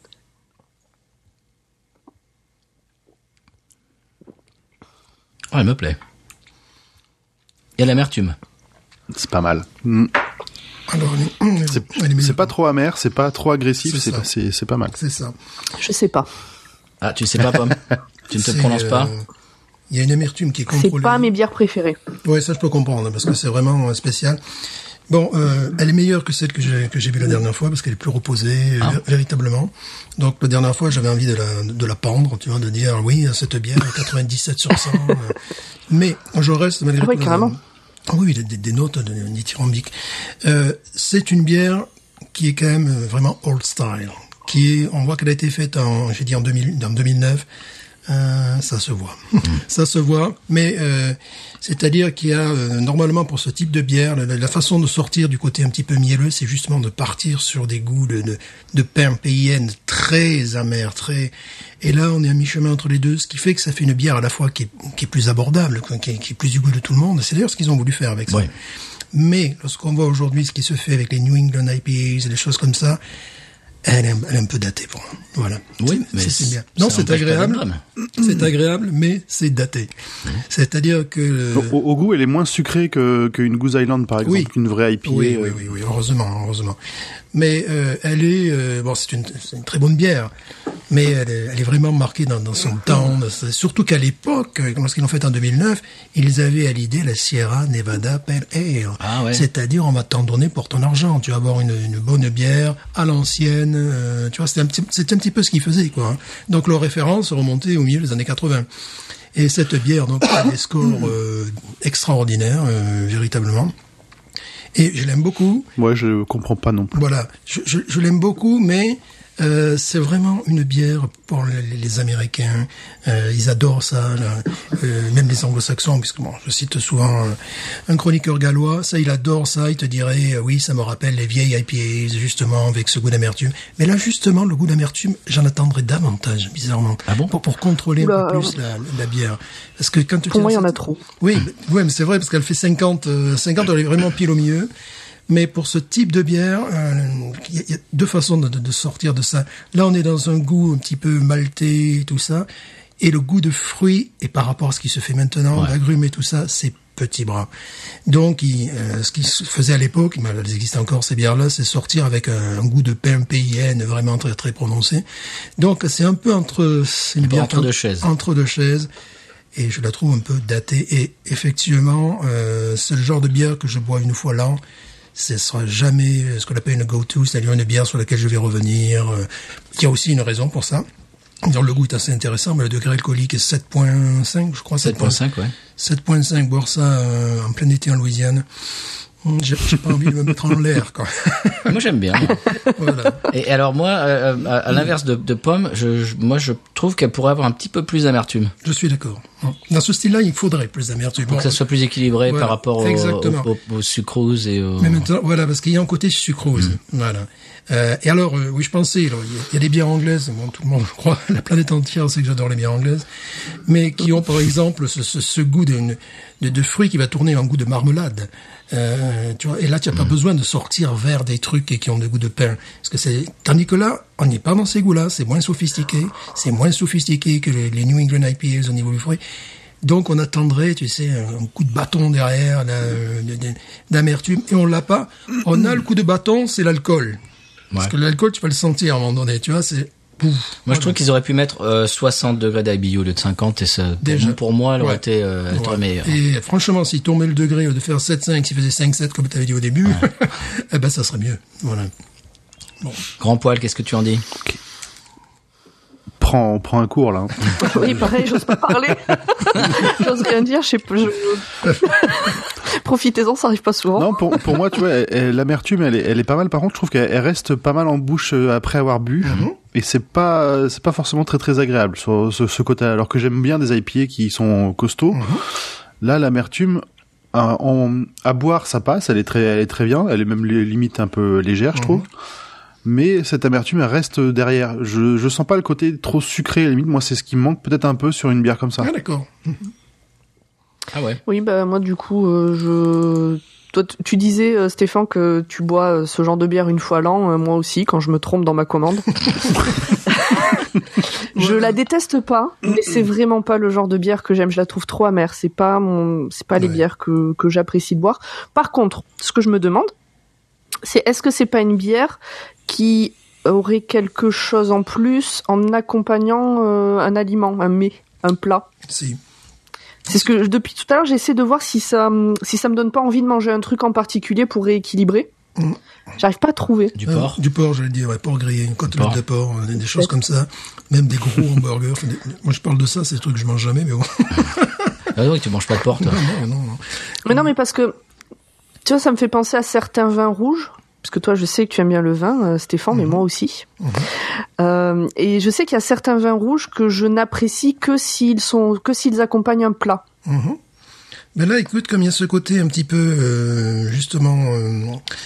Oh, elle me plaît. Il y a de l'amertume. C'est pas mal. Mm. Alors, C'est, elle est c'est pas trop amer, c'est pas trop agressif, C'est c'est, ça. c'est, c'est pas mal. C'est ça. Je sais pas. Ah, tu sais pas, Pomme? Tu ne te C'est, prononces pas? euh, Il y a une amertume qui est C'est contrôlée. pas mes bières préférées. Ouais, ça je peux comprendre parce que c'est vraiment euh, spécial. Bon, euh, elle est meilleure que celle que j'ai que j'ai vue la dernière fois parce qu'elle est plus reposée Ah. vé- véritablement. Donc la dernière fois, j'avais envie de la de la pendre, tu vois, de dire oui, cette bière est quatre-vingt-dix-sept sur cent. euh, mais je reste malgré Ah oui, tout, carrément. Ah oui, des, des notes de, dithyrambiques. Euh, c'est une bière qui est quand même euh, vraiment old style. Qui est, on voit qu'elle a été faite en, j'ai dit en deux mille, en deux mille neuf. Euh, ça se voit, ça se voit. Mais euh, c'est-à-dire qu'il y a euh, normalement pour ce type de bière, la, la façon de sortir du côté un petit peu mielleux, c'est justement de partir sur des goûts de, de, de pain P I N très amer, très. Et là, on est à mi-chemin entre les deux, ce qui fait que ça fait une bière à la fois qui est, qui est plus abordable, qui est, qui est plus du goût de tout le monde. C'est d'ailleurs ce qu'ils ont voulu faire avec ça. Ouais. Mais lorsqu'on voit aujourd'hui ce qui se fait avec les New England I P As et des choses comme ça, elle est, elle est un peu datée pour moi. Voilà. Oui, c'est, mais c'est, c'est bien. Non, ça c'est n'empêche pas agréable. d'être bonne. C'est agréable, mais c'est daté. C'est-à-dire que Au, au goût, elle est moins sucrée que, qu'une Goose Island, par exemple, Oui. qu'une vraie I P A. oui, oui, euh, oui, oui, heureusement, heureusement. Mais euh, elle est, euh, bon, c'est une, c'est une très bonne bière, mais elle est, elle est vraiment marquée dans, dans son temps. dans- Surtout qu'à l'époque, lorsqu'ils l'ont faite en deux mille neuf, ils avaient à l'idée la Sierra Nevada Pale Ale. Ah ouais. C'est-à-dire, on va t'en donner pour ton argent. Tu vas avoir une, une bonne bière à l'ancienne. euh, tu vois, c'était un petit, c'était un petit peu ce qu'ils faisaient, quoi. hein. Donc leur référence remontait au milieu des années quatre-vingts. Et cette bière, donc, a des scores euh, extraordinaires, euh, véritablement. Et je l'aime beaucoup. Ouais, je comprends pas non plus. Voilà, je, je, je l'aime beaucoup, mais euh, c'est vraiment une bière pour les, les Américains. Euh, ils adorent ça, là. Euh, même les Anglo-Saxons, puisque bon, je cite souvent euh, un chroniqueur gallois. Ça, il adore ça. Il te dirait, euh, oui, ça me rappelle les vieilles I P As, justement, avec ce goût d'amertume. Mais là, justement, le goût d'amertume, j'en attendrais davantage, bizarrement, Ah bon pour, pour contrôler Oula, un peu plus la, la bière. Parce que quand tu Pour moi, il y tiens en a cette- trop. oui, mais- ouais, mais c'est vrai parce qu'elle fait cinquante, euh, cinquante, elle est vraiment pile au milieu. Mais pour ce type de bière, euh, il y, a- il y a deux façons de, de- de sortir de ça. Là, on est dans un goût un petit peu maltais, tout ça, et le goût de fruits. Et par rapport à ce qui se fait maintenant, Ouais. d'agrumes et tout ça, c'est petit bras. Donc, il, euh, ce qui se faisait à l'époque, mais elles existent encore ces bières-là, c'est sortir avec un, un goût de pain P I N vraiment très très prononcé. Donc, c'est un peu entre c'est une bière Entre deux chaises. entre deux chaises. Et je la trouve un peu datée. Et effectivement, euh, c'est le genre de bière que je bois une fois l'an. Ce sera jamais ce qu'on appelle une go-to, c'est-à-dire une bière sur laquelle je vais revenir. Euh, Il y a aussi une raison pour ça. Alors, le goût est assez intéressant, mais le degré alcoolique est sept virgule cinq, je crois. sept virgule cinq, ouais. sept virgule cinq, boire ça euh, en plein été en Louisiane. Hum, J'ai j'ai pas envie de me mettre en l'air, quoi. Moi, j'aime bien. Voilà. Et alors moi, euh, à, à l'inverse de, de Pomme, je, je- moi je trouve qu'elle pourrait avoir un petit peu plus d'amertume, Je suis d'accord. Dans ce style-là, il faudrait plus d'amertume. pour que ça soit plus équilibré Voilà, par rapport au, exactement. au, au, au sucrose et au... Mais maintenant, voilà, parce qu'il y a un côté sucrose. Voilà. Euh, et alors, euh, oui, je pensais, alors, il y a- il y, a des bières anglaises, bon, tout le monde, je crois, la planète entière sait que j'adore les bières anglaises, mais qui ont, par exemple, ce, ce, ce goût de, de, de fruits qui va tourner en goût de marmelade. Euh, tu vois, et là, tu n'as pas besoin de sortir vers des trucs et qui ont des goûts de pain. Parce que c'est, tandis que là, on n'est pas dans ces goûts-là, c'est moins sophistiqué, c'est moins sophistiqué que les, les New England I P As au niveau du fruit. Donc on attendrait, tu sais, un coup de bâton derrière, là, euh, de- de- d'amertume, et on l'a pas. On a le coup de bâton, c'est l'alcool. Parce Ouais. que l'alcool, tu vas le sentir à un moment donné, tu vois, c'est... Pouf, Moi, voilà. je trouve qu'ils auraient pu mettre euh, soixante degrés d'I B U au lieu de cinquante, et ça, pour, Déjà. pour moi, elle aurait Ouais. été, euh, elle Ouais. aurait meilleure. Et franchement, si tombait le degré au lieu de faire sept virgule cinq, s'il faisait cinq virgule sept, comme tu avais dit au début, eh ben ça serait mieux. Voilà. Grand poil, qu'est-ce que tu en dis? prend, on prend un cours là. Oui, pareil, j'ose pas parler. J'ose rien dire, je sais pas. Je... Profitez-en, ça arrive pas souvent. Non, pour, pour moi, tu vois, elle, elle, l'amertume, elle est, elle est pas mal. Par contre, je trouve qu'elle elle reste pas mal en bouche après avoir bu. Mm-hmm. Et c'est pas, c'est pas forcément très très agréable sur ce, ce côté. Alors que j'aime bien des I P A qui sont costauds. Mm-hmm. Là, l'amertume, à, en, à boire, ça passe. Elle est très, elle est très bien. Elle est même limite un peu légère, je trouve. Mm-hmm. Mais cette amertume, elle reste derrière. Je, je sens pas le côté trop sucré. À la limite, moi, c'est ce qui me manque peut-être un peu sur une bière comme ça. Ah, d'accord. Ah ouais. Oui, bah moi du coup, euh, je. Toi, tu disais, euh, Stéphane, que tu bois ce genre de bière une fois l'an. Euh, moi aussi, quand je me trompe dans ma commande. Je la déteste pas, mais c'est vraiment pas le genre de bière que j'aime. Je la trouve trop amère. C'est pas mon, c'est pas ouais. les bières que que j'apprécie de boire. Par contre, ce que je me demande, c'est est-ce que c'est pas une bière qui aurait quelque chose en plus en accompagnant euh, un aliment, un mets, un plat. Si. C'est ce que depuis tout à l'heure j'essaie de voir si ça si ça me donne pas envie de manger un truc en particulier pour rééquilibrer. Mmh. J'arrive pas à trouver. Du porc. Euh, du porc, j'allais dire, ouais, porc grillé, une côtelette porc. de porc, des, des choses comme ça, même des gros hamburgers. Des, moi je parle de ça, c'est des trucs que je mange jamais, mais bon. Ah oui, tu manges pas de porc, toi. Non, non, non, non. Mais non, mais parce que tu vois, ça me fait penser à certains vins rouges. Parce que toi, je sais que tu aimes bien le vin, euh, Stéphane, mmh. mais moi aussi. Mmh. Euh, et je sais qu'il y a certains vins rouges que je n'apprécie que s'ils sont, que s'ils accompagnent un plat. Mmh. Mais là, écoute, comme il y a ce côté un petit peu, euh, justement, euh,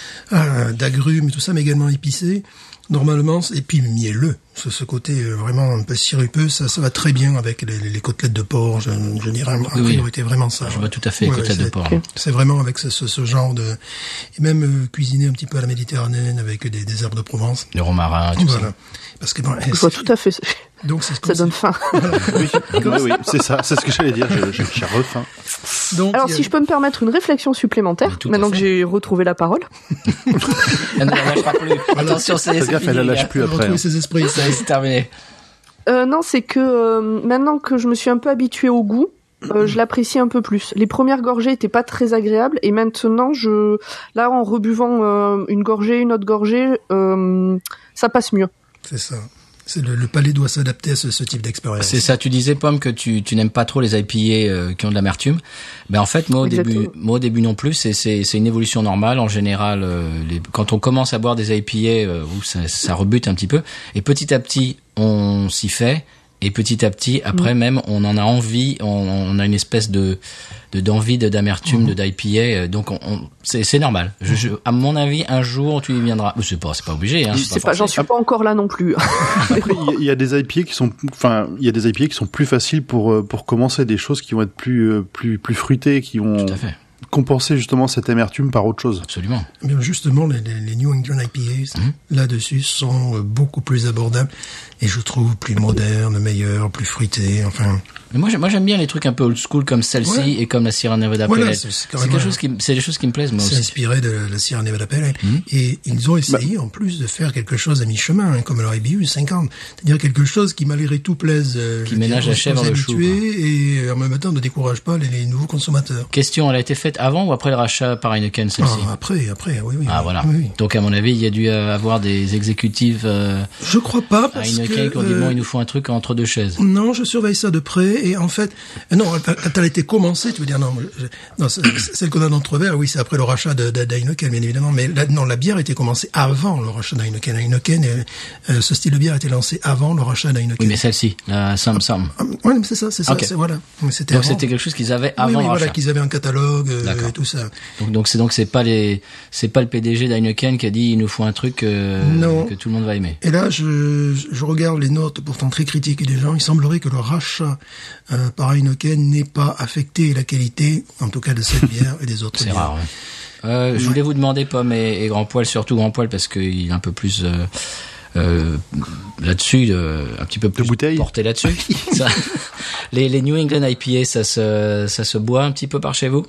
ah, d'agrumes et tout ça, mais également épicé, normalement, et puis mielleux, ce, ce côté euh, vraiment un peu sirupeux, ça, ça va très bien avec les, les côtelettes de porc, je, je dirais, en oui, priorité vraiment ça. Je vois tout à fait les ouais, côtelettes ouais, de porc. Okay. C'est vraiment avec ce, ce, ce genre de... Et même euh, cuisiner un petit peu à la méditerranéenne avec des, des herbes de Provence. Le romarin, tout voilà. ça. Parce que bon, je vois tout à fait. Donc c'est ça donne faim. Voilà. Oui, oui, oui, c'est ça, c'est ce que j'allais dire. J'ai, j'ai refaim. Donc, alors, a... si je peux me permettre une réflexion supplémentaire, maintenant que j'ai retrouvé la parole. Elle ne la lâche pas plus. Attention, c'est, c'est gaffe, fini, elle la lâche plus elle après. Hein. Ses esprits, ça, c'est terminé. Euh, non, c'est que euh, maintenant que je me suis un peu habituée au goût, euh, je l'apprécie un peu plus. Les premières gorgées étaient pas très agréables, et maintenant, je, là, en rebuvant euh, une gorgée, une autre gorgée, euh, ça passe mieux. C'est ça. C'est le, le palais doit s'adapter à ce, ce type d'expérience. C'est ça. Tu disais, Pomme, que tu, tu n'aimes pas trop les I P A euh, qui ont de l'amertume. Ben en fait, moi au Exactement. début, moi au début non plus. C'est c'est c'est une évolution normale en général. Euh, les, quand on commence à boire des I P A, euh, où ça, ça rebute un petit peu, et petit à petit, on s'y fait. Et petit à petit, après mmh. même, on en a envie, on, on a une espèce de, de d'envie de d'amertume, mmh. de d'I P A. Donc, on, on, c'est, c'est normal. Je, je, à mon avis, un jour, tu y viendras. C'est pas, c'est pas obligé. Hein, c'est c'est pas, pas j'en suis pas encore là non plus. Il y a des I P A qui sont, enfin, il y a des I P A qui sont plus faciles pour pour commencer, des choses qui vont être plus plus plus fruitées, qui vont. Tout à fait. Compenser justement cette amertume par autre chose. Absolument. Bien justement, les, les, les New England I P As, mmh. là-dessus, sont beaucoup plus abordables et je trouve plus modernes, meilleurs, plus fruités, enfin... Mais moi, moi, j'aime bien les trucs un peu old school comme celle-ci ouais. et comme la Sierra Nevada Pale Ale. Voilà, c'est, c'est, c'est quelque chose qui, c'est des choses qui me plaisent, moi c'est aussi. C'est inspiré de la Sierra Nevada Pale Ale. Mmh. Et ils ont essayé, bah. en plus, de faire quelque chose à mi-chemin, hein, comme leur I B U cinquante. C'est-à-dire quelque chose qui, malgré tout, plaise, euh, qui ménage la chèvre le chou. Et en même temps, ne décourage pas les, les nouveaux consommateurs. Question, elle a été faite avant ou après le rachat par Heineken, celle-ci? Ah, après, après, oui, oui. Ah, oui, voilà. Oui, oui. Donc, à mon avis, il y a dû avoir des exécutifs, euh, je crois pas, parce Heineken que, qui ont dit, euh, bon, il nous faut un truc entre deux chaises. Non, je surveille ça de près, et en fait, non, quand elle a été commencée, tu veux dire, non, je, non, celle qu'on a dans Entrevert, oui, c'est après le rachat de, de, d'Heineken, bien évidemment, mais la, non, la bière a été commencée avant le rachat d'Heineken. Heineken, euh, ce style de bière a été lancé avant le rachat d'Heineken. Oui, mais celle-ci, la Sam Sam. Ah, ah, oui, c'est ça, c'est ça, okay. c'est, voilà. C'était donc avant. C'était quelque chose qu'ils avaient avant oui, oui, le voilà, rachat. qu'ils avaient un catalogue, euh, et tout ça. Donc, donc c'est donc c'est pas les, c'est pas le P D G d'Heineken qui a dit il nous faut un truc euh, que tout le monde va aimer. Et là, je, je regarde les notes pourtant très critiques des gens. Il semblerait que le rachat euh, par Heineken n'ait pas affecté la qualité, en tout cas de cette bière et des autres c'est bières. Rare, ouais. Euh, ouais. Je voulais vous demander, Pomme et, et Grand Poil, surtout Grand Poil, parce qu'il est un peu plus euh, euh, là-dessus, euh, un petit peu plus porté là-dessus. ça, les, les New England I P A, ça se, ça se boit un petit peu par chez vous?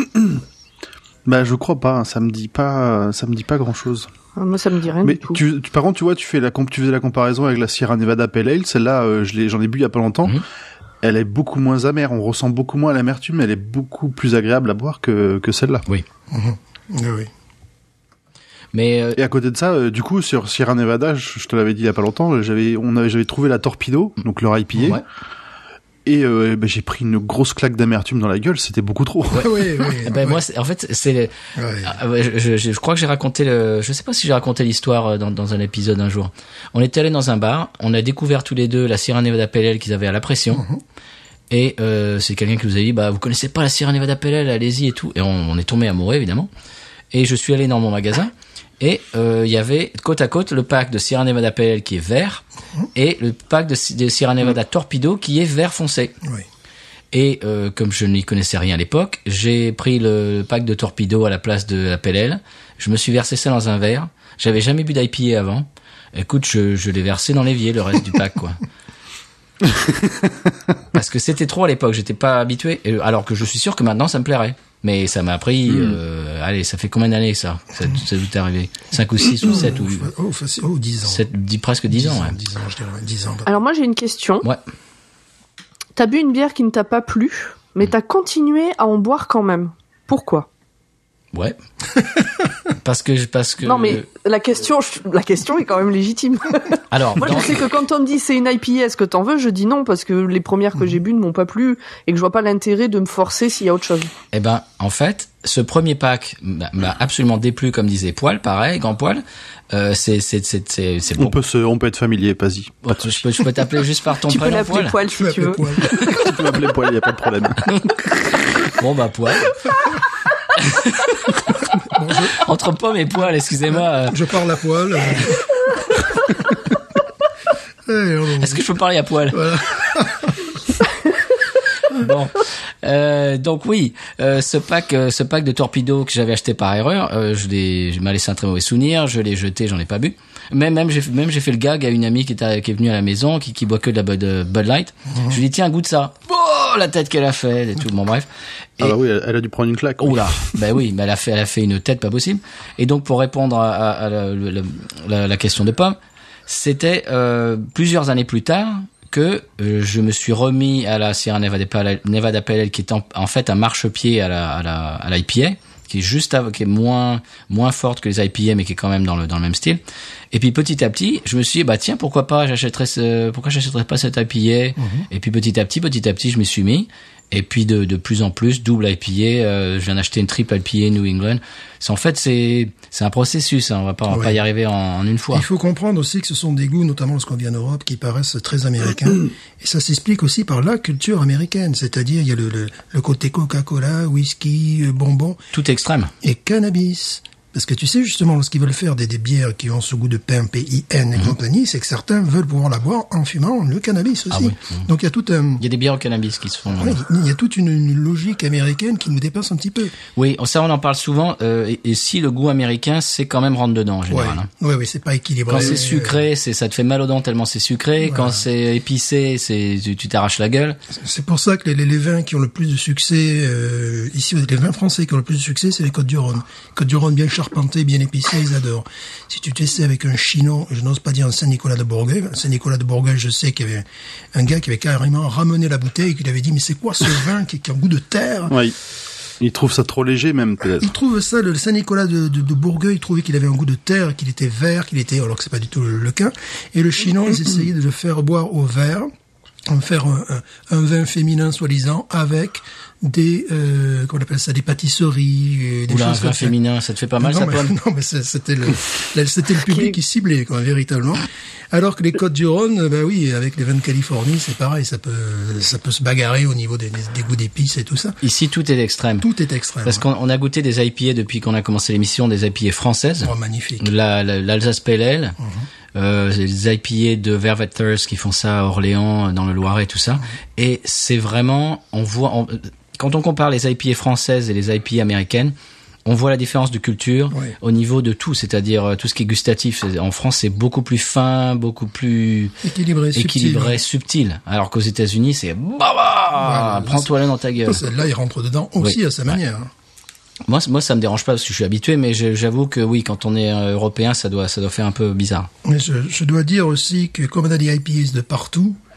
Bah, je crois pas. Ça me dit pas, ça me dit pas grand-chose. Moi, ça me dit rien mais du tout. Tu, tu, par contre, tu vois, tu fais la, tu faisais la comparaison avec la Sierra Nevada Pale Ale. Celle-là, euh, je l'ai, j'en ai bu il y a pas longtemps. Mm-hmm. Elle est beaucoup moins amère. On ressent beaucoup moins l'amertume. Elle est beaucoup plus agréable à boire que, que celle-là. Oui. Mm-hmm. Oui, oui. Mais euh, et à côté de ça, euh, du coup, sur Sierra Nevada, je, je te l'avais dit il y a pas longtemps, j'avais, on avait, j'avais trouvé la Torpedo, donc leur I P A. Ouais. Et euh, ben, j'ai pris une grosse claque d'amertume dans la gueule, c'était beaucoup trop. Ouais, ouais, ouais, ben ouais. moi, c'est, en fait, c'est, le, ouais. je, je, je, je crois que j'ai raconté le, je sais pas si j'ai raconté l'histoire dans, dans un épisode un jour. On était allés dans un bar, on a découvert tous les deux la Sierra Nevada Pale Ale qu'ils avaient à la pression. Mm-hmm. Et euh, c'est quelqu'un qui nous a dit, bah vous connaissez pas la Sierra Nevada Pale Ale, allez-y et tout. Et on, on est tombé amoureux évidemment. Et je suis allé dans mon magasin. Et il euh, y avait côte à côte le pack de Sierra Nevada Pale Ale qui est vert mmh. et le pack de, de Sierra Nevada mmh. Torpedo qui est vert foncé. Oui. Et euh, comme je n'y connaissais rien à l'époque, j'ai pris le pack de Torpedo à la place de la Pale Ale. Je me suis versé ça dans un verre. J'avais jamais bu d'I P A avant. Écoute, je, je l'ai versé dans l'évier le reste du pack, quoi. Parce que c'était trop à l'époque. J'étais pas habitué. Alors que je suis sûr que maintenant ça me plairait. Mais ça m'a pris, mmh. euh, allez, ça fait combien d'années ça? Ça, ça doit t'arriver? cinq ou six ou sept ou... Oh, facile, oh, dix ans. sept, dix, presque dix, dix ans, ouais. dix ans, je dirais, dix ans. Alors moi j'ai une question. Ouais. T'as bu une bière qui ne t'a pas plu, mais t'as continué à en boire quand même. Pourquoi? Ouais. parce que parce que non mais la question la question est quand même légitime. Alors moi dans... je sais que quand on me dit c'est une I P A, est-ce que t'en veux, je dis non parce que les premières que j'ai bu ne m'ont pas plu et que je vois pas l'intérêt de me forcer s'il y a autre chose. Eh ben en fait ce premier pack m'a, m'a absolument déplu, comme disait Poil, pareil, Grand Poil. Euh, c'est c'est c'est c'est c'est on bon. peut se on peut être familier, vas-y. Bon, je peux je peux t'appeler juste par ton tu prénom. Tu peux l'appeler Poil, Poil si tu veux. Poil. Tu peux l'appeler Poil, il y a pas de problème. Bon bah Poil. Bon, je... Entre pommes et poil, excusez-moi. Euh... Je parle à poil. Euh... Est-ce que je peux parler à poil? Voilà. Bon, euh, donc oui, euh, ce pack, euh, ce pack de Torpedo que j'avais acheté par erreur, euh, je l'ai, je m'a laissé un très mauvais souvenir. Je l'ai jeté, j'en ai pas bu. Même, même j'ai, même j'ai fait le gag à une amie qui est, qui est venue à la maison, qui, qui boit que de la Bud, uh, Bud Light. Mmh. Je lui ai dit tiens, goûte ça. Oh, la tête qu'elle a fait et tout. Bon bref. Et, ah bah oui, elle, elle a dû prendre une claque. Oh là, ben oui, mais elle a fait, elle a fait une tête pas possible. Et donc pour répondre à, à, à la, la, la, la question de Pomme, c'était euh, plusieurs années plus tard que euh, je me suis remis à la Sierra Nevada Pale Ale, qui est en, en fait un marchepied à la à la à l'I P A, qui est juste à, qui est moins moins forte que les I P A mais qui est quand même dans le dans le même style. Et puis petit à petit, je me suis dit bah tiens, pourquoi pas j'achèterais ce pourquoi j'achèterais pas cette I P A. Mm-hmm. Et puis petit à petit petit à petit, je me suis mis. Et puis de de plus en plus double I P A, euh, je viens d'acheter une triple I P A New England. C'est en fait c'est c'est un processus, hein, on va pas on va ouais. pas y arriver en, en une fois. Il faut comprendre aussi que ce sont des goûts, notamment lorsqu'on vient en Europe, qui paraissent très américains. Et ça s'explique aussi par la culture américaine, c'est-à-dire il y a le le, le côté Coca-Cola, whisky, bonbons, tout extrême, et cannabis. Parce que tu sais, justement, lorsqu'ils veulent faire des, des bières qui ont ce goût de pain, P I N et mmh. compagnie, c'est que certains veulent pouvoir la boire en fumant le cannabis aussi. Ah oui. mmh. Donc il y a tout un... Il y a des bières au cannabis qui se font... Oui, il y a toute une, une logique américaine qui nous dépasse un petit peu. Oui, ça on en parle souvent, euh, et, et si le goût américain, c'est quand même rentre dedans en général. Oui, hein. oui, oui, c'est pas équilibré. Quand c'est sucré, c'est, ça te fait mal aux dents tellement c'est sucré. Voilà. Quand c'est épicé, c'est, tu, tu t'arraches la gueule. C'est pour ça que les, les vins qui ont le plus de succès, euh, ici, les vins français qui ont le plus de succès, c'est les Côtes-du-Rhône. Côtes-du-Rhône bien charpentés, bien épicés. Ils adorent. Si tu t'essaies avec un Chinon, je n'ose pas dire un Saint-Nicolas de Bourgueil. Saint-Nicolas de Bourgueil, je sais qu'il y avait un gars qui avait carrément ramené la bouteille et qui lui avait dit, mais c'est quoi ce vin qui, qui a un goût de terre? Oui. Il trouve ça trop léger, même, peut-être. Il trouve ça, le Saint-Nicolas de, de, de Bourgueil, il trouvait qu'il avait un goût de terre, qu'il était vert, qu'il était, alors que c'est pas du tout le, le cas. Et le Chinon, ils essayaient de le faire boire au verre, en faire un, un, un vin féminin, soi-disant, avec des euh, comment on appelle ça, des pâtisseries, des Oula, choses un vin féminin, ça te fait pas mal, non, ça, mais, Paul? Non, mais c'était le c'était le public qui ciblait, quoi, véritablement. Alors que les Côtes-du-Rhône, bah oui, avec les vins de Californie, c'est pareil, ça peut ça peut se bagarrer au niveau des, des goûts d'épices et tout ça. Ici, tout est extrême. Tout est extrême. Parce ouais. qu'on on a goûté des I P A depuis qu'on a commencé l'émission, des I P A françaises. Oh, magnifique. La, la, l'Alsace Pale Ale. Mm-hmm. Euh, les I P A de Verveters qui font ça à Orléans, dans le Loiret, tout ça. Mmh. Et c'est vraiment, on voit, on, quand on compare les I P A françaises et les I P A américaines, on voit la différence de culture oui. au niveau de tout, c'est-à-dire tout ce qui est gustatif. En France, c'est beaucoup plus fin, beaucoup plus équilibré, équilibré subtil. subtil. Alors qu'aux États-Unis, c'est bah bah, voilà, prends-toi là dans ta gueule. Là, il rentre dedans aussi oui. à sa manière. Ouais. Moi, moi, ça me dérange pas parce que je suis habitué, mais j'avoue que oui, quand on est européen, ça doit, ça doit faire un peu bizarre. Mais je, je dois dire aussi que comme on a des I P As de partout,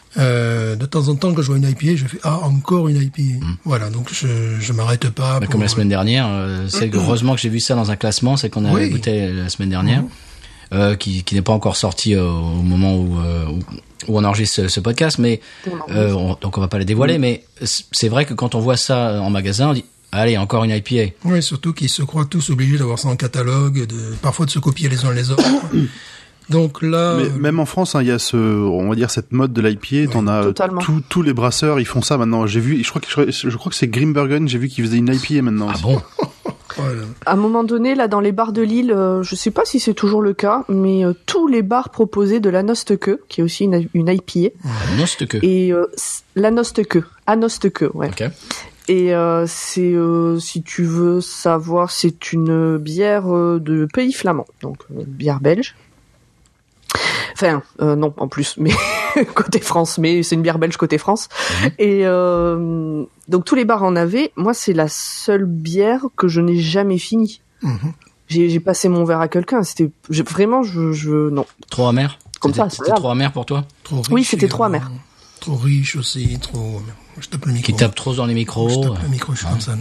Euh, de temps en temps, quand je vois une I P A, je fais ah encore une I P A. Mm. Voilà, donc je je m'arrête pas. Bah, pour... Comme la semaine dernière, euh, c'est heureusement que j'ai vu ça dans un classement, c'est qu'on a oui. goûté la semaine dernière, mm. euh, qui qui n'est pas encore sorti euh, au moment où, euh, où où on enregistre ce, ce podcast, mais euh, on, donc on va pas les dévoiler, mm. mais c'est vrai que quand on voit ça en magasin, on dit allez, encore une I P A. Oui, surtout qu'ils se croient tous obligés d'avoir ça en catalogue, de parfois de se copier les uns les autres. Donc là, mais même en France, il hein, y a ce, on va dire cette mode de l'I P A. Oui, t'en as tous tous les brasseurs, ils font ça maintenant. J'ai vu, je crois que je, je crois que c'est Grimbergen. J'ai vu qu'ils faisaient une I P A maintenant. Ah bon? Voilà. À un moment donné, là, dans les bars de Lille, euh, je sais pas si c'est toujours le cas, mais euh, tous les bars proposaient de la Nosteke, qui est aussi une, une I P A. Nosteke. Et euh, la Nosteke, à Nosteke, ouais. Ok. Et euh, c'est, euh, si tu veux savoir, c'est une bière euh, de pays flamand, donc euh, bière belge. Enfin, euh, non, en plus, mais côté France, mais c'est une bière belge côté France. Mmh. Et euh, donc tous les bars en avaient. Moi, c'est la seule bière que je n'ai jamais finie. Mmh. J'ai, j'ai passé mon verre à quelqu'un. C'était j'ai, vraiment, je, je, non. Trop amer. Comme c'était, ça, c'était trop amer pour toi. Trop riche. Oui, c'était trop amer. Trop riche aussi, trop. Je tape le micro. Qui tape trop dans les micros. Je tape le micro, je suis ah. comme ça.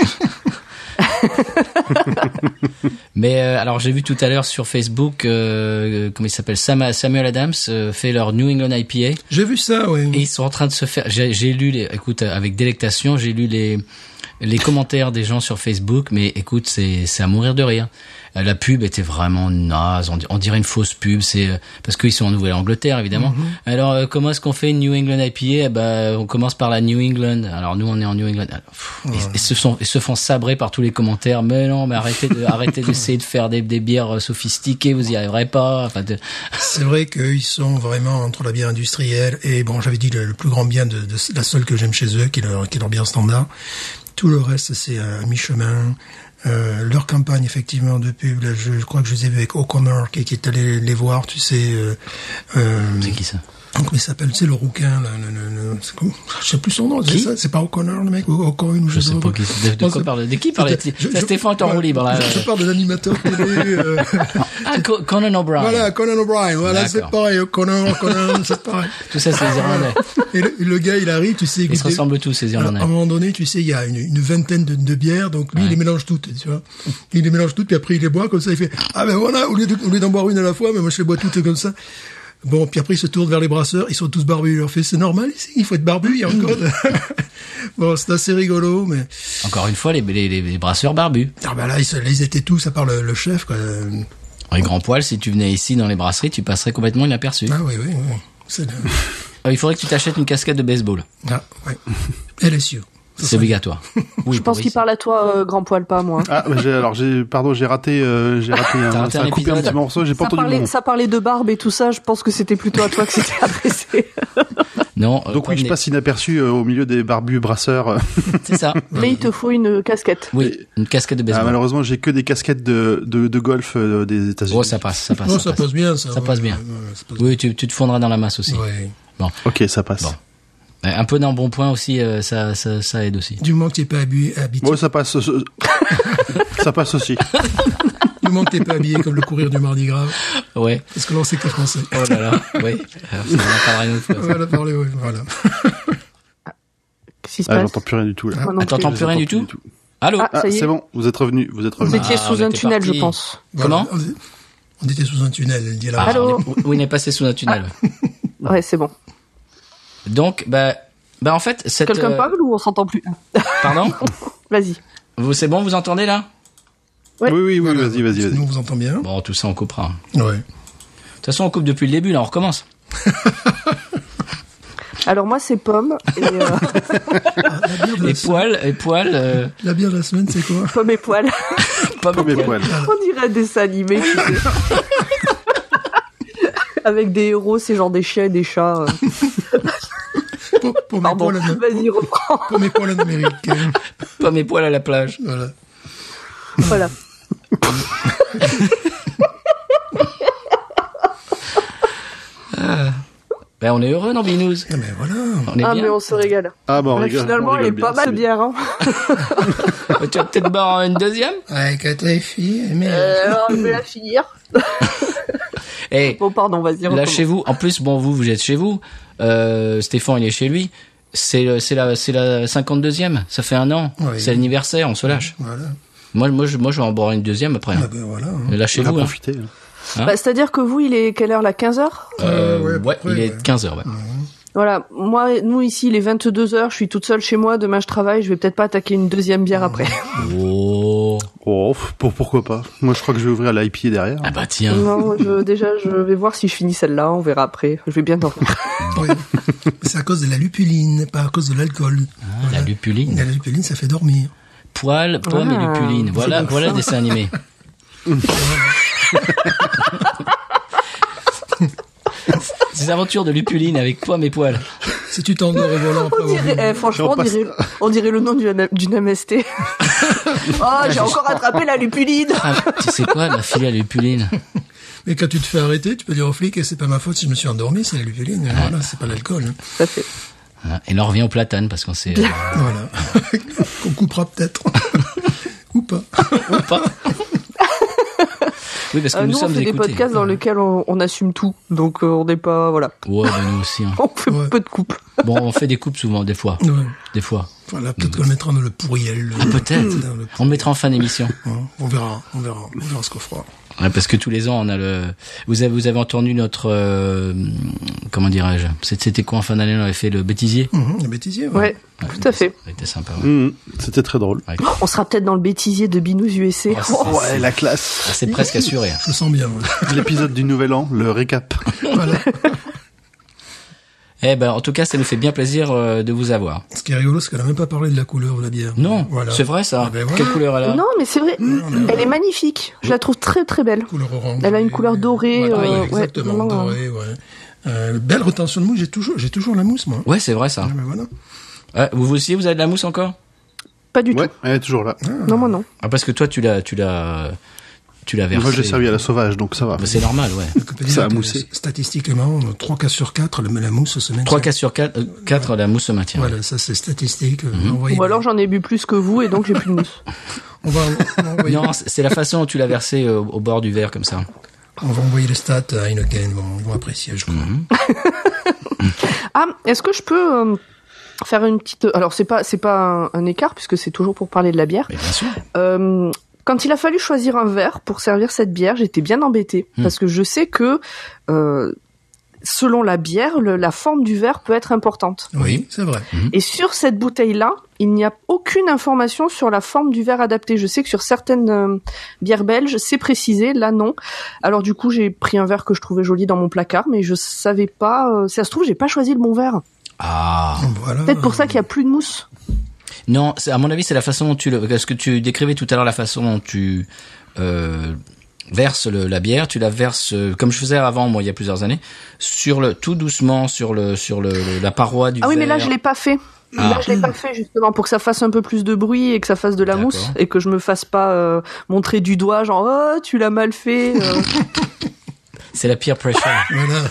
Mais euh, alors j'ai vu tout à l'heure sur Facebook euh, comment il s'appelle Sam, Samuel Adams euh, fait leur New England I P A. J'ai vu ça, oui. Et ils sont en train de se faire. J'ai, j'ai lu les. Écoute, avec délectation, j'ai lu les les commentaires des gens sur Facebook. Mais écoute, c'est c'est à mourir de rire. La pub était vraiment naze, on dirait une fausse pub, c'est parce qu'ils sont en Nouvelle-Angleterre évidemment. Mm-hmm. Alors euh, comment est-ce qu'on fait une New England I P A? Eh ben on commence par la New England. Alors nous on est en New England. Alors, pff, ouais. et, et se sont ils se font sabrer par tous les commentaires. Mais non, mais arrêtez de arrêtez d'essayer de faire des des bières sophistiquées, vous y arriverez pas. Enfin de... C'est vrai qu'ils sont vraiment entre la bière industrielle et bon, j'avais dit le, le plus grand bien de, de la seule que j'aime chez eux, qui est leur qui est leur bière standard. Tout le reste c'est à mi-chemin. Euh, leur campagne effectivement de pub, là, je, je crois que je les ai vus avec O'Connor qui, qui est allé les voir, tu sais. Euh, euh, c'est qui ça? Comment il s'appelle? C'est le rouquin, là, le, le, le, c'est comme, je sais plus son nom. Qui? C'est ça? C'est pas O'Connor le mec? O'Connor, je, je sais pas. Qui, de, de, quoi parle, de qui parlait? C'est Stéphane en roue libre là. Je, je parle de l'animateur télé. Euh, ah, Conan O'Brien. Voilà, Conan O'Brien. Voilà, D'accord. C'est pareil. O'Connor, O'Connor, c'est pareil. Tout ça, c'est les Irlandais. Et le, le gars, il arrive, tu sais. Ils se ressemblent tous, ces Irlandais. À un moment donné, tu sais, il y a une, une vingtaine de, de bières, donc lui, ouais. il les mélange toutes, tu vois. Il les mélange toutes, puis après, il les boit comme ça, il fait, ah ben voilà, au lieu, de, au lieu d'en boire une à la fois, mais moi, je les bois toutes comme ça. Bon, puis après, il se tourne vers les brasseurs, ils sont tous barbus. Il leur fait, c'est normal ici, il faut être barbu, il y a encore de... Bon, c'est assez rigolo, mais... Encore une fois, les, les, les brasseurs barbus. Ah ben là, ils, ils étaient tous, à part le, le chef, quoi. Et Grand Poil, si tu venais ici dans les brasseries, tu passerais complètement inaperçu. Ah oui, oui, oui. C'est le... Il faudrait que tu t'achètes une casquette de baseball. Ah, ouais. L S U. C'est obligatoire. Oui, je pense qu'il parle à toi, euh, Grand Poil, pas moi. Ah, j'ai, alors j'ai, pardon, j'ai raté, euh, j'ai raté un, raté ça un a coupé un petit morceau, j'ai pas ça entendu parlait, le nom. Ça parlait de barbe et tout ça, je pense que c'était plutôt à toi que c'était adressé. Non. Euh, Donc oui, je passe inaperçu euh, au milieu des barbus brasseurs. C'est ça. Mais il te faut une casquette. Oui, une casquette de baseball. Ah, malheureusement, j'ai que des casquettes de, de, de golf euh, des États-Unis. Oh, ça passe, ça passe. Oh, ça, ça passe. passe bien, ça. Ça ouais, passe bien. Ouais, ouais, ça passe oui, tu, tu te fondras dans la masse aussi. Ouais. Bon. Ok, ça passe. Bon. Un peu d'embonpoint aussi, euh, ça, ça, ça aide aussi. Du moment que t'es pas habillé, habitué. Ouais, ça passe. Ça passe aussi. Du moment que t'es pas habillé comme le courir du Mardi Gras. Ouais. Parce que là, on sait que t'es français. Oh là là. Oui. Alors, ça, on en parlera une autre fois. Voilà, parler, oui, voilà. Qu'est-ce qui se ah, passe? j'entends plus rien du tout, là. Ah, ah, t'entends plus rien du tout? Allô? Ah, ah c'est bon. Vous êtes revenu. Vous êtes revenu. Vous étiez ah, sous un tunnel, parti. je pense. Voilà. Comment? On était sous un tunnel, elle dit là. Ah, Allô? on est, oui, on est passé sous un tunnel. Ah. Ouais, c'est bon. Donc, bah, bah en fait, cette. Quelqu'un euh... parle ou on s'entend plus? Pardon? Vas-y. Vous, c'est bon, vous entendez là? Ouais. Oui, oui, oui, voilà. vas-y, vas-y, vas-y. Nous, on vous entend bien. Bon, tout ça, on coupera. Ouais. De toute façon, on coupe depuis le début, là, on recommence. Alors moi, c'est Pomme. Et, euh... ah, et poil, et poil. Euh... La bière de la semaine, c'est quoi? Pomme et poil. Pomme, Pomme et poil. poil. On dirait un dessin animé. Tu sais. Avec des héros, c'est genre des chiens et des chats. Pomme Pardon, et poil, vas-y, reprends. Pomme et poil en Amérique. Pomme et poil à la plage. Voilà. Voilà. ah. Ben, on est heureux, non, Binous? Ah, mais voilà. On est ah, bien. mais on se régale. Ah, bon, on mais rigole. finalement, on rigole elle est bien, pas mal bière, hein. Tu vas peut-être boire une deuxième? Avec tes filles, mais... Euh, alors, je vais la finir. Eh, Bon, pardon, vas-y. là recommence. chez vous, en plus, bon, vous, vous êtes chez vous. Euh, Stéphane, il est chez lui. C'est, le- c'est la, c'est la cinquante-deuxième. Ça fait un an. Oui. C'est l'anniversaire, on se lâche. Voilà. Moi, moi, je, moi, je vais en boire une deuxième après. Ah Hein. ben voilà. Et là chez On a vous, hein. profité. hein. Hein Bah, c'est-à-dire que vous, il est quelle heure, là, quinze heures? Euh, ouais, à peu ouais, près, il est ouais. quinze heures, ouais. Voilà. Moi, nous, ici, il est vingt-deux heures, je suis toute seule chez moi, demain je travaille, je vais peut-être pas attaquer une deuxième bière après. Oh. Oh, pour, pourquoi pas. Moi, je crois que je vais ouvrir l'I P A derrière. Ah bah tiens. Non, je, déjà, je vais voir si je finis celle-là, on verra après. Je vais bien dormir. Ouais. C'est à cause de la lupuline, pas à cause de l'alcool. Ah, la lupuline. La lupuline, ça fait dormir. Poil, pomme Ah, et lupuline. Voilà, c'est voilà ça. le dessin animé. Des aventures de lupuline avec pomme et poil. Si tu t'endors au volant après On avoir dirait, bu- eh, franchement, on on passe- dirait, on dirait le nom d'une, d'une M S T. Oh, j'ai encore attrapé la lupuline. Ah, tu sais quoi, la fille à lupuline. Mais quand tu te fais arrêter, tu peux dire au flic, et c'est pas ma faute si je me suis endormi, c'est la lupuline. Voilà, c'est pas l'alcool. hein. Ça fait. Ah, et là, on revient au platane parce qu'on s'est... euh, Voilà. Qu'on coupera peut-être. Ou pas. ou pas. Oui, parce que Euh, nous nous, on sommes fait des écoutés. podcasts dans lesquels on, on assume tout. Donc, euh, on n'est pas, voilà. Ouais, bah, nous aussi. Hein. On fait Ouais. peu de coupes. Bon, on fait des coupes souvent, des fois. Ouais. Des fois. Voilà, peut-être qu'on le mettra dans le pourriel. Ah, peut-être. Dans le- On le mettra en fin d'émission. hein, On verra, on verra, on verra ce qu'on fera. Ouais, parce que tous les ans, on a le. Vous avez, vous avez entendu notre. euh, Comment dirais-je C'était c'était quoi en fin d'année On avait fait le bêtisier. Mhm, le bêtisier, ouais. Ouais, tout à fait. Ça a été sympa. Ouais. Mmh, c'était très drôle. Ouais. On sera peut-être dans le bêtisier de Binous U S A. Oh, c'est- Oh, Ouais, la classe. Ah, c'est presque assuré. Je le sens bien. ouais. L'épisode du Nouvel An, le récap. Voilà. Eh ben, en tout cas, ça nous fait bien plaisir euh, de vous avoir. Ce qui est rigolo, c'est qu'on n'a même pas parlé de la couleur de la bière. Non, Voilà. c'est vrai ça. Ah ben voilà. Quelle couleur elle a Non, mais c'est vrai. Elle est magnifique. Je la trouve très très belle. Couleur orange. Elle a une couleur dorée, Voilà, euh, oui, ouais, exactement, vraiment, dorée, ouais. Euh, belle retention de mousse, j'ai toujours, j'ai toujours la mousse, moi. Ouais, c'est vrai ça. Ah, ben voilà. Ah, vous aussi, vous avez de la mousse encore Pas du Ouais, tout. elle est toujours là. Non, moi non. Ah, parce que toi, tu l'as, tu l'as, tu l'as versé. Moi, j'ai servi à la sauvage, donc ça va. Bah, c'est normal, ouais. Donc, on peut dire Ça a que moussé. Statistiquement, trois cas sur quatre, le- la mousse se maintient. Trois cas sur quatre, euh, quatre, la mousse se maintient. Voilà, ça c'est statistique. Mhm. Envoyez- Ou alors j'en ai bu plus que vous et donc j'ai plus de mousse. on va, on va envoyer, Non, c'est c'est la façon dont tu l'as versé euh, au bord du verre comme ça. on va envoyer les stats à Heineken, bon, on va apprécier, je crois. Mhm. Ah, est-ce que je peux euh, faire une petite... Alors c'est pas c'est pas un, un écart puisque c'est toujours pour parler de la bière. Mais bien sûr. Euh, quand il a fallu choisir un verre pour servir cette bière, j'étais bien embêtée Hmm. parce que je sais que euh, selon la bière, le- la forme du verre peut être importante. Oui, c'est vrai. Et sur cette bouteille-là, il n'y a aucune information sur la forme du verre adapté. Je sais que sur certaines euh, bières belges, c'est précisé, là non. Alors du coup, j'ai pris un verre que je trouvais joli dans mon placard, mais je savais pas... Euh, si ça se trouve, j'ai pas choisi le bon verre. Ah. Voilà. Peut-être pour ça qu'il y a plus de mousse. Non, c'est- à mon avis, c'est la façon dont tu le, parce que tu décrivais tout à l'heure la façon dont tu euh, verses le, la bière. Tu la verses euh, comme je faisais avant, moi, il y a plusieurs années, sur le, tout doucement sur le, sur le, le- la paroi du Ah oui, verre. mais là, je l'ai pas fait. Ah. Là, je l'ai pas fait justement pour que ça fasse un peu plus de bruit et que ça fasse de la D'accord. mousse et que je me fasse pas euh, montrer du doigt genre oh tu l'as mal fait. euh. C'est la peer pressure. Voilà.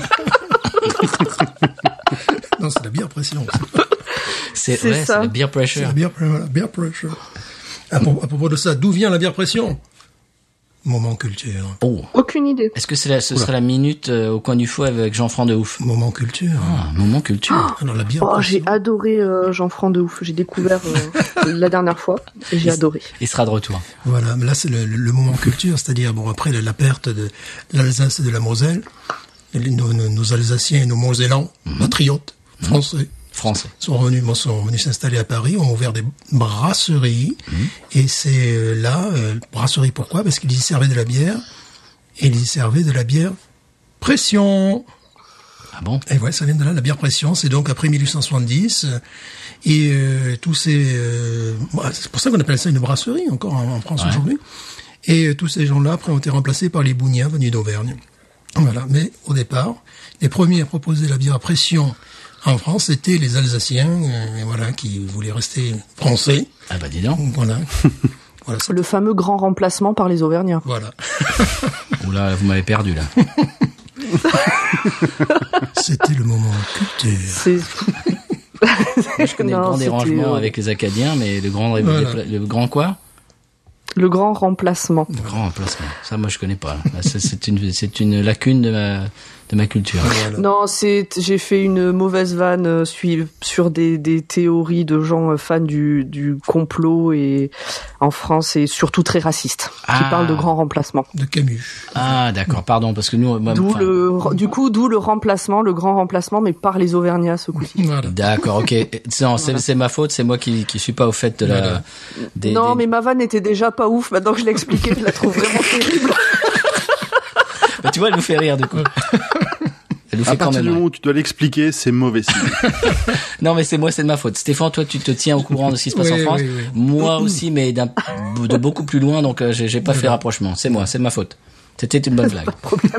non, c'est la bière pression. C'est C'est ouais, c'est ça. la beer C'est pressure. la bière, la bière pressure. À, pro- à propos de ça, d'où vient la bière pression? Moment culture. Oh. Aucune idée. Est-ce que c'est la, ce sera la minute euh, au coin du feu avec Jean-Franc de ouf? Moment culture. Ah, moment culture. Alors la bière Oh, pression. j'ai adoré euh, Jean-Franc de ouf. J'ai découvert euh, la dernière fois et j'ai adoré. Il sera de retour. Voilà, mais là c'est le, le moment culture, c'est-à-dire bon après la, la perte de l'Alsace et de la Moselle, les- nos, nos, nos Alsaciens et nos Mosellans, patriotes français, Français. sont revenus, bon, sont venus s'installer à Paris, ont ouvert des brasseries, et c'est euh, là, euh, brasserie pourquoi? Parce qu'ils y servaient de la bière, et ils y servaient de la bière pression. Ah bon? Et ouais, ça vient de là, la bière pression. C'est donc après mille huit cent soixante-dix. euh, Et euh, tous ces... euh, bah, c'est pour ça qu'on appelle ça une brasserie, encore en, en France Ouais. aujourd'hui. Et euh, tous ces gens-là, après, ont été remplacés par les Bougniens venus d'Auvergne. Voilà. Mais au départ, les premiers à proposer la bière à pression en France, c'était les Alsaciens, euh, et voilà, qui voulaient rester français. Ah bah dis donc. Donc, voilà. voilà. c'est- Le fameux grand remplacement par les Auvergnats. Voilà. Oula, vous m'avez perdu là. C'était le moment culture. C'est Moi, je connais Non, le grand c'était, dérangement euh, avec les Acadiens, mais le grand, Voilà. le grand quoi? Le grand remplacement. Le grand remplacement. Ça, moi, je connais pas. C'est, c'est une, c'est une lacune de ma, de ma culture. Voilà. Non, c'est, j'ai fait une mauvaise vanne euh, sur, sur des, des théories de gens euh, fans du, du complot et en France et surtout très racistes, Ah. qui parlent de grand remplacement. De Camus. Ah, d'accord. Pardon, parce que nous, moi, D'où enfin, le, du coup, d'où le remplacement, le grand remplacement, mais par les Auvergnats ce coup-ci. Voilà. D'accord, ok. Non, c'est, c'est ma faute. C'est moi qui, qui suis pas au fait de la. Voilà. Des, non, des- mais ma vanne était déjà pas ouf. Maintenant que je l'ai expliqué, je la trouve vraiment terrible. Bah, tu vois, elle nous fait rire du coup. Elle nous À fait quand partir même du rire. moment où tu dois l'expliquer, c'est mauvais signe. Non, mais c'est moi, c'est de ma faute. Stéphane, toi, tu te tiens au courant de ce qui se passe Oui, en France. oui, oui. Moi aussi, mais d'un, de beaucoup plus loin, donc euh, j'ai, j'ai pas fait le rapprochement. C'est moi, c'est de ma faute. C'était une bonne blague.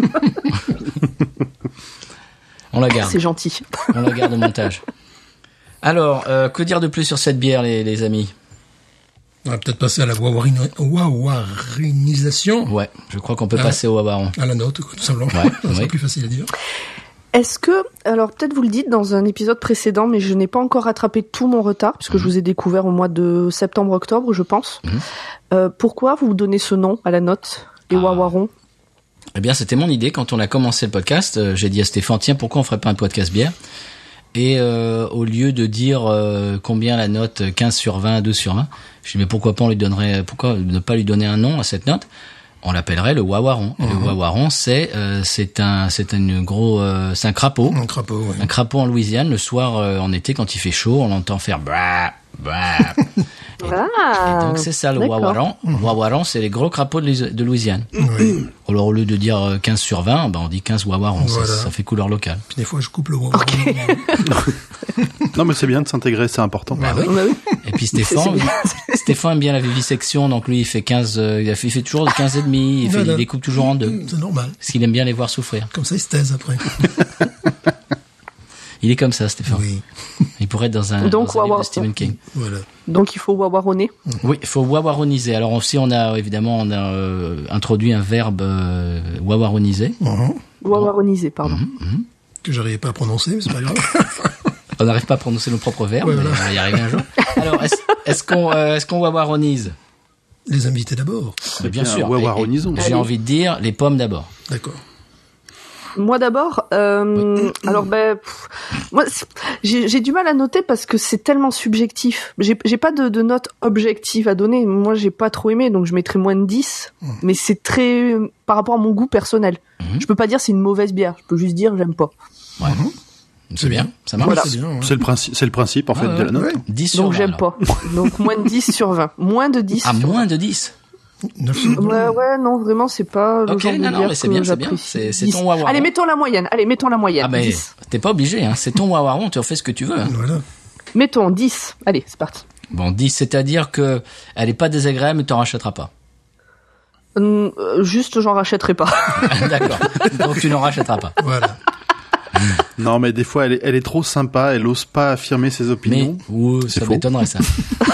On la garde. C'est gentil. On la garde au montage. Alors, euh, que dire de plus sur cette bière, les, les amis? On va peut-être passer à la wawarino- wawarinisation. Ouais, je crois qu'on peut Ah. passer au Wabaron. À la note, quoi, tout simplement. Ouais, C'est oui. plus facile à dire. Est-ce que, alors peut-être vous le dites dans un épisode précédent, mais je n'ai pas encore rattrapé tout mon retard, puisque je vous ai découvert au mois de septembre-octobre, je pense. Mhm. Euh, pourquoi vous donnez ce nom à la note, les Ah. Wawarons? Eh bien, c'était mon idée quand on a commencé le podcast. Euh, j'ai dit à Stéphane, tiens, pourquoi on ferait pas un podcast bière? Et euh, au lieu de dire euh, combien la note quinze sur vingt, douze sur vingt, je dis mais pourquoi pas on lui donnerait, pourquoi ne pas lui donner un nom à cette note? On l'appellerait le Wawaron. Et le Wawaron, c'est euh, c'est un c'est un gros euh, c'est un crapaud, Un crapaud, ouais. un crapaud en Louisiane. Le soir euh, en été quand il fait chaud, on l'entend faire bra bra. Et Ah, donc c'est ça le d'accord. Wawaron. Wawaron, c'est les gros crapauds de, Louis- de Louisiane. Oui. Alors au lieu de dire euh, quinze sur vingt, ben on dit quinze Wawarons. Ça, Voilà. ça fait couleur locale. Puis des fois, je coupe le wawaron. Non, mais c'est bien de s'intégrer, c'est important. Bah oui. Bah oui. Et puis Stéphane, Stéphane aime bien la vivisection, donc lui il fait quinze, euh, il, a fait, il fait toujours quinze et demi, il, fait, Voilà. il les coupe toujours en deux, C'est normal. parce qu'il aime bien les voir souffrir. Comme ça, il se taise après. Il est comme ça, Stéphane. Oui. Il pourrait être dans un, Donc, dans un livre Wawa- de Stephen King. Voilà. Donc il faut Wawaronner. Oui, il faut wawaroniser. Alors aussi, on a évidemment on a euh, introduit un verbe euh, wawaroniser. Mhm. Wawaroniser, pardon. Mhm. Que j'arrivais pas à prononcer, mais c'est pas grave. On n'arrive pas à prononcer nos propres verbes, Ouais, mais voilà. on va y arriver un jour. Alors, est-ce, est-ce qu'on euh, est-ce qu'on wawaronise? Les invités d'abord. Mais bien bien, sûr. wawaronisons. Et- et J'ai envie de dire les pommes d'abord. D'accord. Moi d'abord, euh, alors ben, pff, moi c'est- j'ai j'ai du mal à noter parce que c'est tellement subjectif. J'ai j'ai pas de, de note objective à donner. Moi j'ai pas trop aimé, donc je mettrais moins de dix. Mais c'est très euh, par rapport à mon goût personnel. Mhm. Je peux pas dire c'est une mauvaise bière. Je peux juste dire j'aime pas. Ouais. C'est bien, ça marche. Voilà. C'est bien. ouais. C'est le principe, c'est le principe en fait ouais, de la note. Ouais. dix sur Donc vingt, j'aime alors. pas. Donc moins de dix sur vingt. Moins de dix. Ah, sur moins de dix. neuf sur vingt. Ouais ouais non vraiment c'est pas le Ok, genre de non, non, bière mais c'est que bien, c'est bien. j'apprécie. C'est- c'est dix. ton wawaron. Allez mettons la moyenne. Allez mettons la moyenne. Ah, mais dix. t'es pas obligé, hein. C'est ton wawaron, tu en fais ce que tu veux. Hein. Voilà. Mettons dix. Allez c'est parti. Bon, dix, c'est-à-dire que elle est pas désagréable, mais t'en rachèteras pas. Hum, euh, juste j'en rachèterai pas. D'accord. Donc tu n'en rachèteras pas. Voilà. Non, mais des fois, elle est, elle est trop sympa, elle ose pas affirmer ses Mais, opinions. ouh, C'est ça faux. m'étonnerait, ça.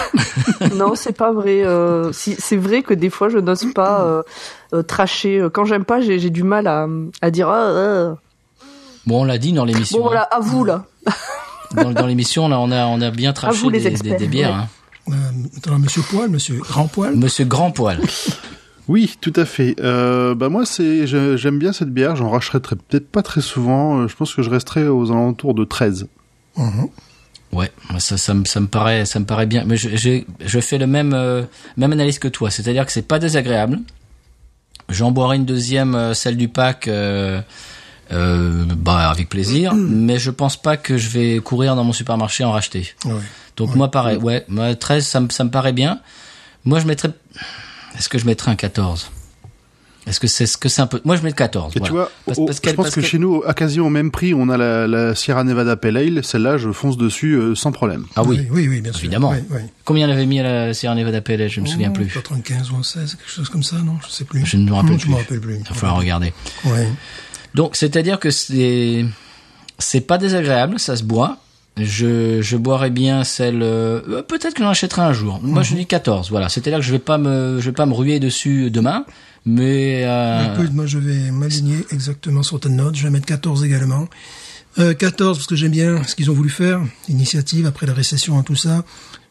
Non, c'est pas vrai. Euh, si, c'est vrai que des fois, je n'ose pas euh, euh, tracher. Quand j'aime pas, j'ai, j'ai du mal à, à dire. Ah, ah. Bon, on l'a dit dans l'émission. Bon, voilà, à vous là. hein. Dans, dans l'émission, là, on a, on a bien traché vous, les des, des, experts, des bières, ouais. hein. Euh, attends, Monsieur Poil, Monsieur Grand Poil. Monsieur Grand Poil. Oui, tout à fait. Euh, bah moi, c'est, je- j'aime bien cette bière. J'en rachèterai peut-être pas très souvent. Euh, Je pense que je resterai aux alentours de treize. Mhm. Ouais, ça, ça, me, ça me paraît, ça me paraît bien. Mais je, j'ai- je fais le même, euh, même analyse que toi. C'est-à-dire que c'est pas désagréable. J'en boirai une deuxième, euh, celle du pack, euh, euh, bah, avec plaisir. Mais je pense pas que je vais courir dans mon supermarché en racheter. Ouais. Donc moi pareil, ouais, moi treize ça me ça me paraît bien. Moi je mettrais est-ce que je mettrais un quatorze? Est-ce que c'est ce que c'est un peu moi je mets le quatorze. Et voilà. tu vois, Parce- au- parce je qu'elle- pense parce que que- chez nous, à quasi au même prix, on a la, la Sierra Nevada Pale Ale. Celle-là, je fonce dessus euh, sans problème. Ah oui, oui, oui, bien sûr. évidemment. Oui, oui. Combien on avait mis à la Sierra Nevada P L S, je me souviens Oh, plus. quatre-vingt-quinze ou un seize, quelque chose comme ça, non? Je sais plus. Je ne me rappelle Non, plus. Je me rappelle plus. Il va falloir regarder. Ouais. Donc c'est-à-dire que c'est c'est pas désagréable, ça se boit. Je je boirais bien celle euh, peut-être que j'en achèterai un jour. Moi je dis quatorze, voilà. C'est-à-dire que je vais pas me je vais pas me ruer dessus demain, mais euh, Écoute, moi, je vais m'aligner exactement sur ta note. Je vais mettre quatorze également. Euh, quatorze, parce que j'aime bien ce qu'ils ont voulu faire. Initiative, après la récession et tout ça.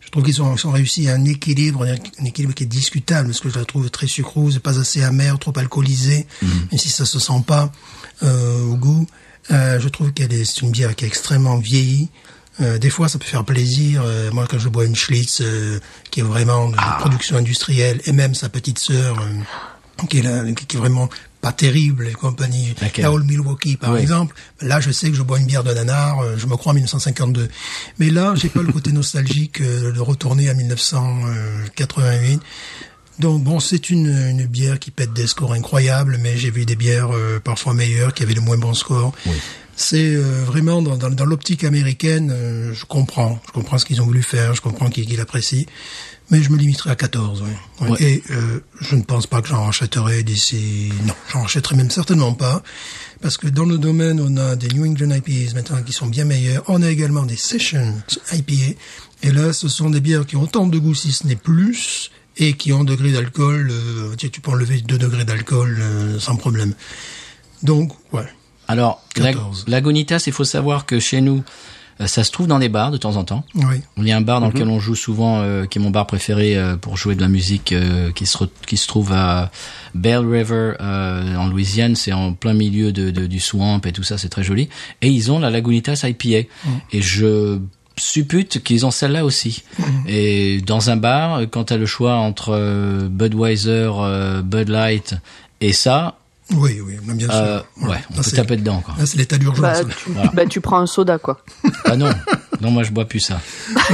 Je trouve qu'ils ont, ils ont réussi à un équilibre, un équilibre qui est discutable, parce que je la trouve très sucrose, pas assez amère, trop alcoolisée, mmh. même si ça se sent pas euh, au goût. Euh, je trouve qu'elle est, c'est une bière qui est extrêmement vieillie. Euh, des fois, ça peut faire plaisir. Euh, moi, quand je bois une Schlitz, euh, qui est vraiment de ah. production industrielle, et même sa petite sœur, euh, qui est là, qui est vraiment pas terrible, et compagnie. Okay. La Old Milwaukee, par oui. exemple. Là, je sais que je bois une bière de nanar, euh, je me crois en dix-neuf cent cinquante-deux. Mais là, j'ai pas le côté nostalgique euh, de retourner à dix-neuf cent quatre-vingt-huit. Donc bon, c'est une, une bière qui pète des scores incroyables, mais j'ai vu des bières euh, parfois meilleures qui avaient de moins bons scores. Oui. C'est euh, vraiment dans, dans, dans l'optique américaine, euh, je comprends, je comprends ce qu'ils ont voulu faire, je comprends qu'ils, qu'ils apprécient, mais je me limiterai à quatorze. Ouais. Ouais. Ouais. Et euh, je ne pense pas que j'en rachèterai d'ici. Non, j'en rachèterai même certainement pas, parce que dans le domaine, on a des New England I P As maintenant qui sont bien meilleurs. On a également des Session I P A, et là, ce sont des bières qui ont autant de goût, si ce n'est plus, et qui ont un degré d'alcool. Euh, tu peux enlever deux degrés d'alcool euh, sans problème. Donc, ouais. Alors, la, Lagunitas, il faut savoir que chez nous, euh, ça se trouve dans des bars de temps en temps. Oui. Il y a un bar dans mm-hmm. lequel on joue souvent, euh, qui est mon bar préféré euh, pour jouer de la musique, euh, qui se re- qui se trouve à Bell River euh, en Louisiane. C'est en plein milieu de, de du swamp et tout ça, c'est très joli. Et ils ont la Lagunitas I P A. Mm. Et je suppute qu'ils ont celle-là aussi. Mm. Et dans un bar, quand t'as le choix entre euh, Budweiser, euh, Bud Light et ça. Oui, oui, bien sûr. Euh, ouais, ouais, on là, peut taper dedans, quoi. Là, c'est l'état d'urgence. Bah, tu, voilà. bah, tu prends un soda, quoi. Ah non, non, moi je bois plus ça.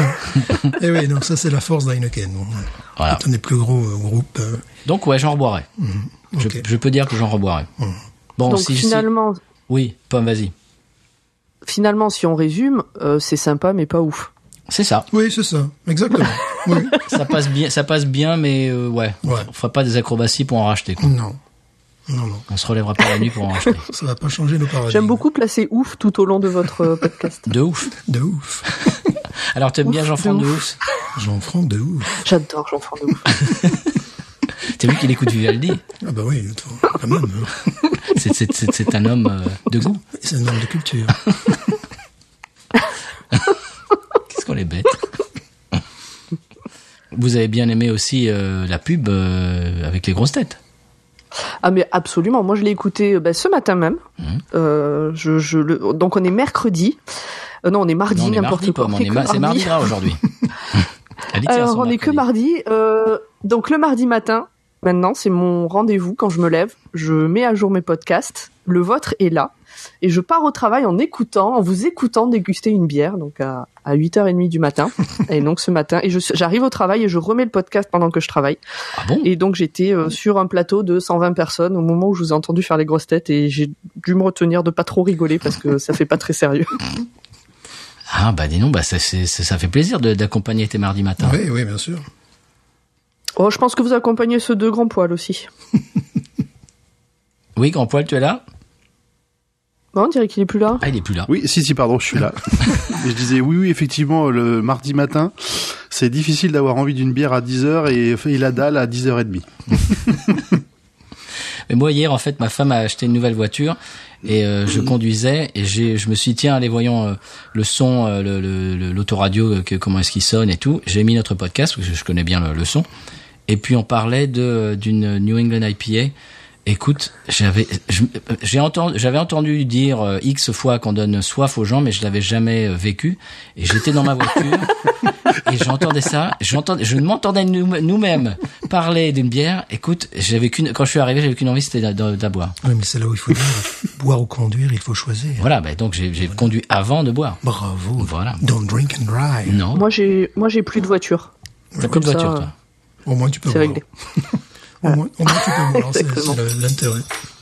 Et oui, donc ça c'est la force d'Heineken. Bon, voilà. C'est un des plus gros euh, groupes. Euh... Donc ouais, j'en reboirai. Mmh. Okay. Je, je peux dire que j'en reboirai. Mmh. Bon, donc si finalement. Si... Oui, Pomme, vas-y. Finalement, si on résume, euh, c'est sympa, mais pas ouf. C'est ça. Oui, c'est ça, exactement. Oui. Ça passe bien, ça passe bien, mais euh, ouais, ouais, on fera pas des acrobaties pour en racheter, quoi. Non. Non, non. On se relèvera pas la nuit pour en racheter. Ça va pas changer nos paradigmes. J'aime beaucoup placer ouf tout au long de votre podcast. De ouf. De ouf. Alors, t'aimes bien Jean-Franck de ouf? Jean-Franck de ouf. J'adore Jean-Franck de ouf. T'as vu qu'il écoute Vivaldi? Ah bah oui, quand même. c'est, c'est, c'est, c'est un homme de goût. C'est un homme de culture. Qu'est-ce qu'on est bête. Vous avez bien aimé aussi euh, la pub euh, avec les grosses têtes? Ah mais absolument, moi je l'ai écouté bah, ce matin même. Mmh. Euh, je, je le... Donc on est mercredi. Euh, non, on est mardi, non, on est n'importe mardi, quoi. On est ma... C'est mardi gras aujourd'hui. Alors on est que mardi. Euh, donc le mardi matin, maintenant c'est mon rendez-vous quand je me lève. Je mets à jour mes podcasts. Le vôtre est là. Et je pars au travail en écoutant, en vous écoutant déguster une bière, donc à, à huit heures trente du matin. Et donc ce matin, et je, j'arrive au travail et je remets le podcast pendant que je travaille. Ah bon? Et donc j'étais euh, sur un plateau de cent vingt personnes au moment où je vous ai entendu faire les grosses têtes et j'ai dû me retenir de pas trop rigoler parce que ça fait pas très sérieux. Ah bah dis donc, bah ça, c'est, ça fait plaisir de, d'accompagner tes mardis matins. Oui, oui, bien sûr. Oh, je pense que vous accompagnez ceux de Grand Poil aussi. Oui, Grand Poil, tu es là? Non, on dirait qu'il est plus là. Ah, il est plus là. Oui, si, si, pardon, je suis là. Et je disais, oui, oui, effectivement, le mardi matin, c'est difficile d'avoir envie d'une bière à dix heures et, et la dalle à dix heures trente. Mais moi, hier, en fait, ma femme a acheté une nouvelle voiture et euh, je conduisais et j'ai, je me suis dit, tiens, allez, voyons euh, le son, euh, le, le, l'autoradio, que, comment est-ce qu'il sonne et tout. J'ai mis notre podcast parce que je connais bien le, le son. Et puis, on parlait de, d'une New England I P A. Écoute, j'avais, je, j'ai entendu, j'avais entendu dire euh, X fois qu'on donne soif aux gens, mais je l'avais jamais euh, vécu. Et j'étais dans ma voiture et j'entendais ça. J'entendais, je m'entendais nous, nous-mêmes parler d'une bière. Écoute, j'avais qu'une, quand je suis arrivé, j'avais qu'une envie, c'était de la boire. Oui, mais c'est là où il faut dire, boire ou conduire, il faut choisir. Voilà, bah donc j'ai, j'ai voilà. conduit avant de boire. Bravo. Voilà. Don't drink and drive. Non. Moi j'ai, moi j'ai plus de voiture. T'as plus de voiture, toi. Au moins tu peux c'est boire. Réglé. Au moins, au moins tu peux voir, c'est, c'est l'intérêt.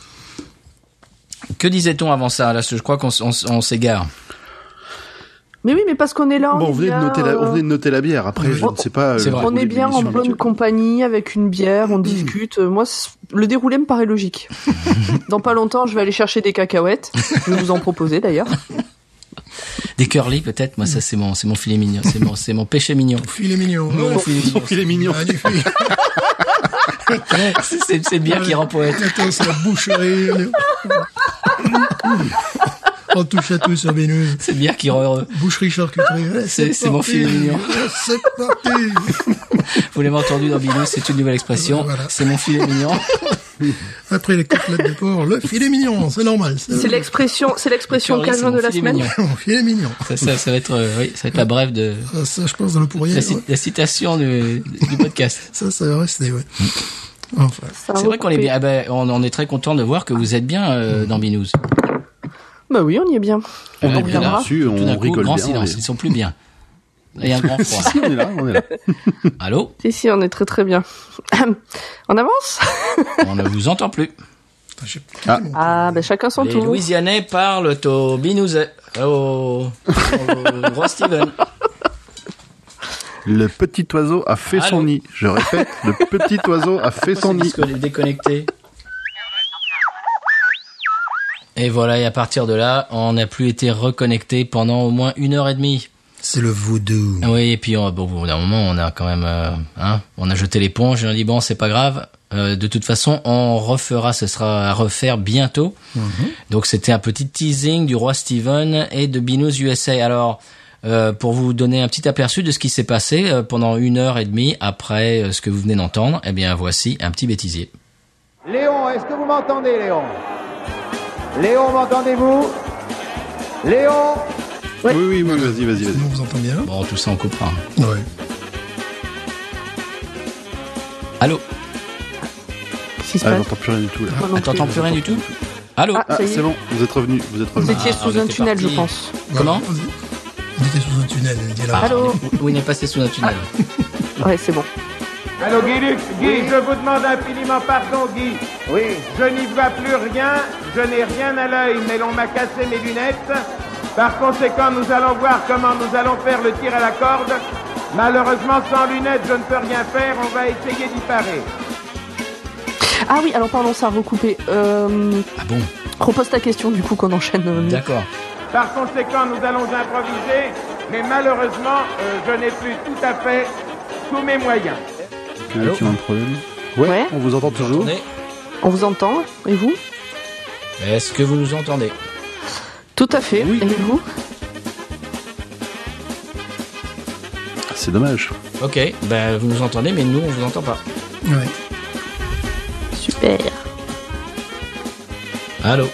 Que disait-on avant ça? Là, je crois qu'on on, on s'égare. Mais oui, mais parce qu'on est là, on bon, est on venait bien, de noter la, on venait de noter la bière. Après, oui. je ne sais pas. C'est vrai. On est bien en bonne compagnie avec une bière, on discute. Moi, le déroulé me paraît logique. Dans pas longtemps, je vais aller chercher des cacahuètes. Je vais vous en proposer d'ailleurs. Des curly peut-être, moi ça c'est mon c'est mon filet mignon, c'est mon c'est mon péché mignon. Ton filet mignon. Oh, filet mignon. Filet mignon. c'est, c'est, c'est bien qui rend poète. Attends, c'est la boucherie. On touche à tout sur Binous. C'est bien qui re... Boucherie charcuterie. Ouais, C'est- c'est mon filet mignon. Ouais, c'est parti. Vous l'avez entendu dans Binous, c'est une nouvelle expression. Voilà. C'est mon filet mignon. Après les côtelettes de porc, le filet mignon, c'est normal. C'est l'expression, c'est l'expression Le curry, cajun c'est de mon la filet semaine. mignon. Mon filet mignon. Ça, ça, ça va être, euh, oui, ça va être la brève de Ça, ça, je pense dans le pourrier. la, ci- ouais. la citation du, du podcast. Ça, ça va rester, ouais. Enfin. Ça a C'est vrai qu'on est recoupé. bien. Ah ben, on, on est très content de voir que vous êtes bien euh, dans Binous. Bah oui, on y est bien. On Ouais, est puis bien là, dessus, tout d'un on coup, rigole grand bien. silence. on est- Ils sont plus bien. Et un grand Si, froid. si, on est là, on est là. Allô? Si, si, on est très très bien. On avance? On ne vous entend plus. Attends, j'ai- Ah. Ah, bah chacun son Les tour. Louisianais parlent au Binousais. Au, au roi Steven. Le petit oiseau a fait Allô son nid. Je répète, le petit oiseau a fait son Pourquoi nid. ce disque est déconnecté? Et voilà, et à partir de là, on n'a plus été reconnecté pendant au moins une heure et demie. C'est le voodoo. Oui, et puis on, bon, au bout d'un moment, on a quand même, euh, hein, on a jeté l'éponge et on a dit bon, c'est pas grave. Euh, de toute façon, on refera, ce sera à refaire bientôt. Donc c'était un petit teasing du roi Steven et de Binous U S A. Alors, euh, pour vous donner un petit aperçu de ce qui s'est passé euh, pendant une heure et demie après euh, ce que vous venez d'entendre, eh bien voici un petit bêtisier. Léon, est-ce que vous m'entendez, Léon? Léon, m'entendez-vous? Léon? Oui, oui, oui, vas-y, vas-y, vas-y. On vous entend bien? Bon, tout ça on coupera. Ouais. Allô? Qu'est-ce qui se Ah, passe? j'entends plus rien du tout là. Moi non Ah, t'entends plus. plus rien du tout? Allô? Ah, Ah, ça y est. c'est bon, vous êtes revenu, vous êtes Vous revenu. étiez Ah, sous on un était tunnel, parti. je pense. Comment? Voilà, vas-y. On était sous un tunnel, elle dit là. Ah, Allô? oui, il est passé sous un tunnel. Ouais, c'est bon. Allô, Guy Luc? Guy, je vous demande infiniment pardon, Guy. Oui. Je n'y vois plus rien, je n'ai rien à l'œil, mais l'on m'a cassé mes lunettes. Par conséquent, nous allons voir comment nous allons faire le tir à la corde. Malheureusement, sans lunettes, je ne peux rien faire, on va essayer d'y parer. Ah oui, alors pardon, ça a recoupé. Euh, Ah bon? repose ta question du coup qu'on enchaîne. euh, D'accord. Par conséquent, nous allons improviser, mais malheureusement, euh, je n'ai plus tout à fait tous mes moyens. Quelqu'un qui a un problème. Ouais, Ouais. on vous entend toujours. Attendez. On vous entend? Et vous? Est-ce que vous nous entendez? Tout à fait. Oui. Et vous? C'est dommage. Ok, ben vous nous entendez, mais nous on vous entend pas. Ouais. Super. Allô?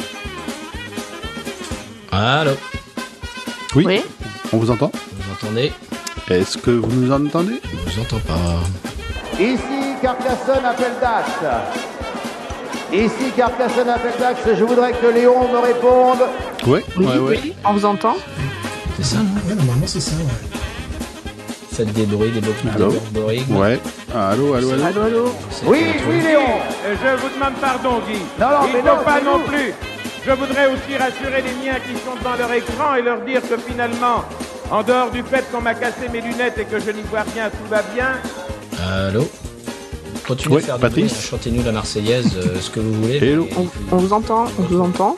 Allô? Oui, Oui. on vous entend. Vous entendez? Est-ce que vous nous entendez? On vous entend pas. Ici, Carcassonne appelle Dax. Ici, Carcassonne appelle Dax. Je voudrais que Léon me réponde. Ouais, Oui, ouais, ouais. oui. On vous entend? C'est ça, non? Ouais, normalement, c'est ça, ouais. Faites des bruits, des, bo- des Allô? bruits. Ouais. Ah, allô, allô, allô. Allô, allô? C'est Oui, notre- oui, Léon. Je vous demande pardon, Guy. Non, non, Il mais ne non, faut pas c'est non nous. plus. Je voudrais aussi rassurer les miens qui sont devant leur écran et leur dire que finalement, en dehors du fait qu'on m'a cassé mes lunettes et que je n'y vois rien, tout va bien. Allô? Continuez Ouais, de faire du Patrice. bruit, chantez-nous la Marseillaise, euh, ce que vous voulez. Hello. Et- On, on vous entend? On vous entend?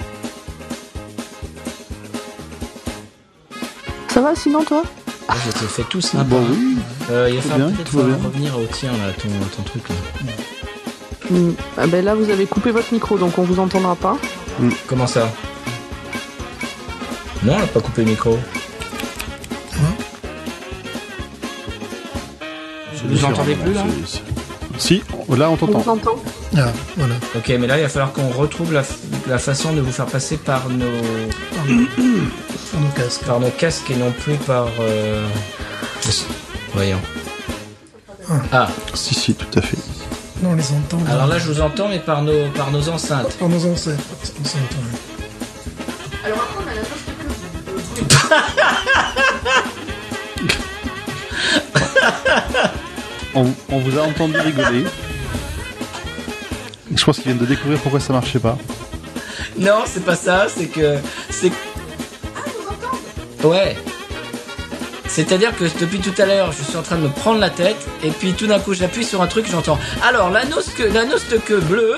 Ça va sinon toi? Ah, je te fais tout ça. Ah, bon, oui. Euh, il va Tout falloir bien, peut-être tout va falloir bien. revenir au tien, là, ton, ton truc, là. Hmm. Ah ben là vous avez coupé votre micro donc on vous entendra pas. Comment ça? Non, on n'a pas coupé le micro. Vous entendez plus, là? C'est- c'est- Si, là on On t'entend. vous entend? Ah, voilà. Ok, mais là, il va falloir qu'on retrouve la, la façon de vous faire passer par nos, Sur nos casques. par nos casques et non plus par... Euh... Voyons. Ah, Si, si, tout à fait. Non, on les entend. alors là, je vous entends, mais par nos, par nos enceintes. Par nos ancêtres. On s'entend, ouais. Alors après on a la On, on vous a entendu rigoler. Je pense qu'ils viennent de découvrir pourquoi ça marchait pas. Non, c'est pas ça, c'est que... c'est. Ouais. C'est-à-dire que depuis tout à l'heure, je suis en train de me prendre la tête, et puis tout d'un coup, j'appuie sur un truc, j'entends. Alors, l'anneau que, l'anneau que bleu.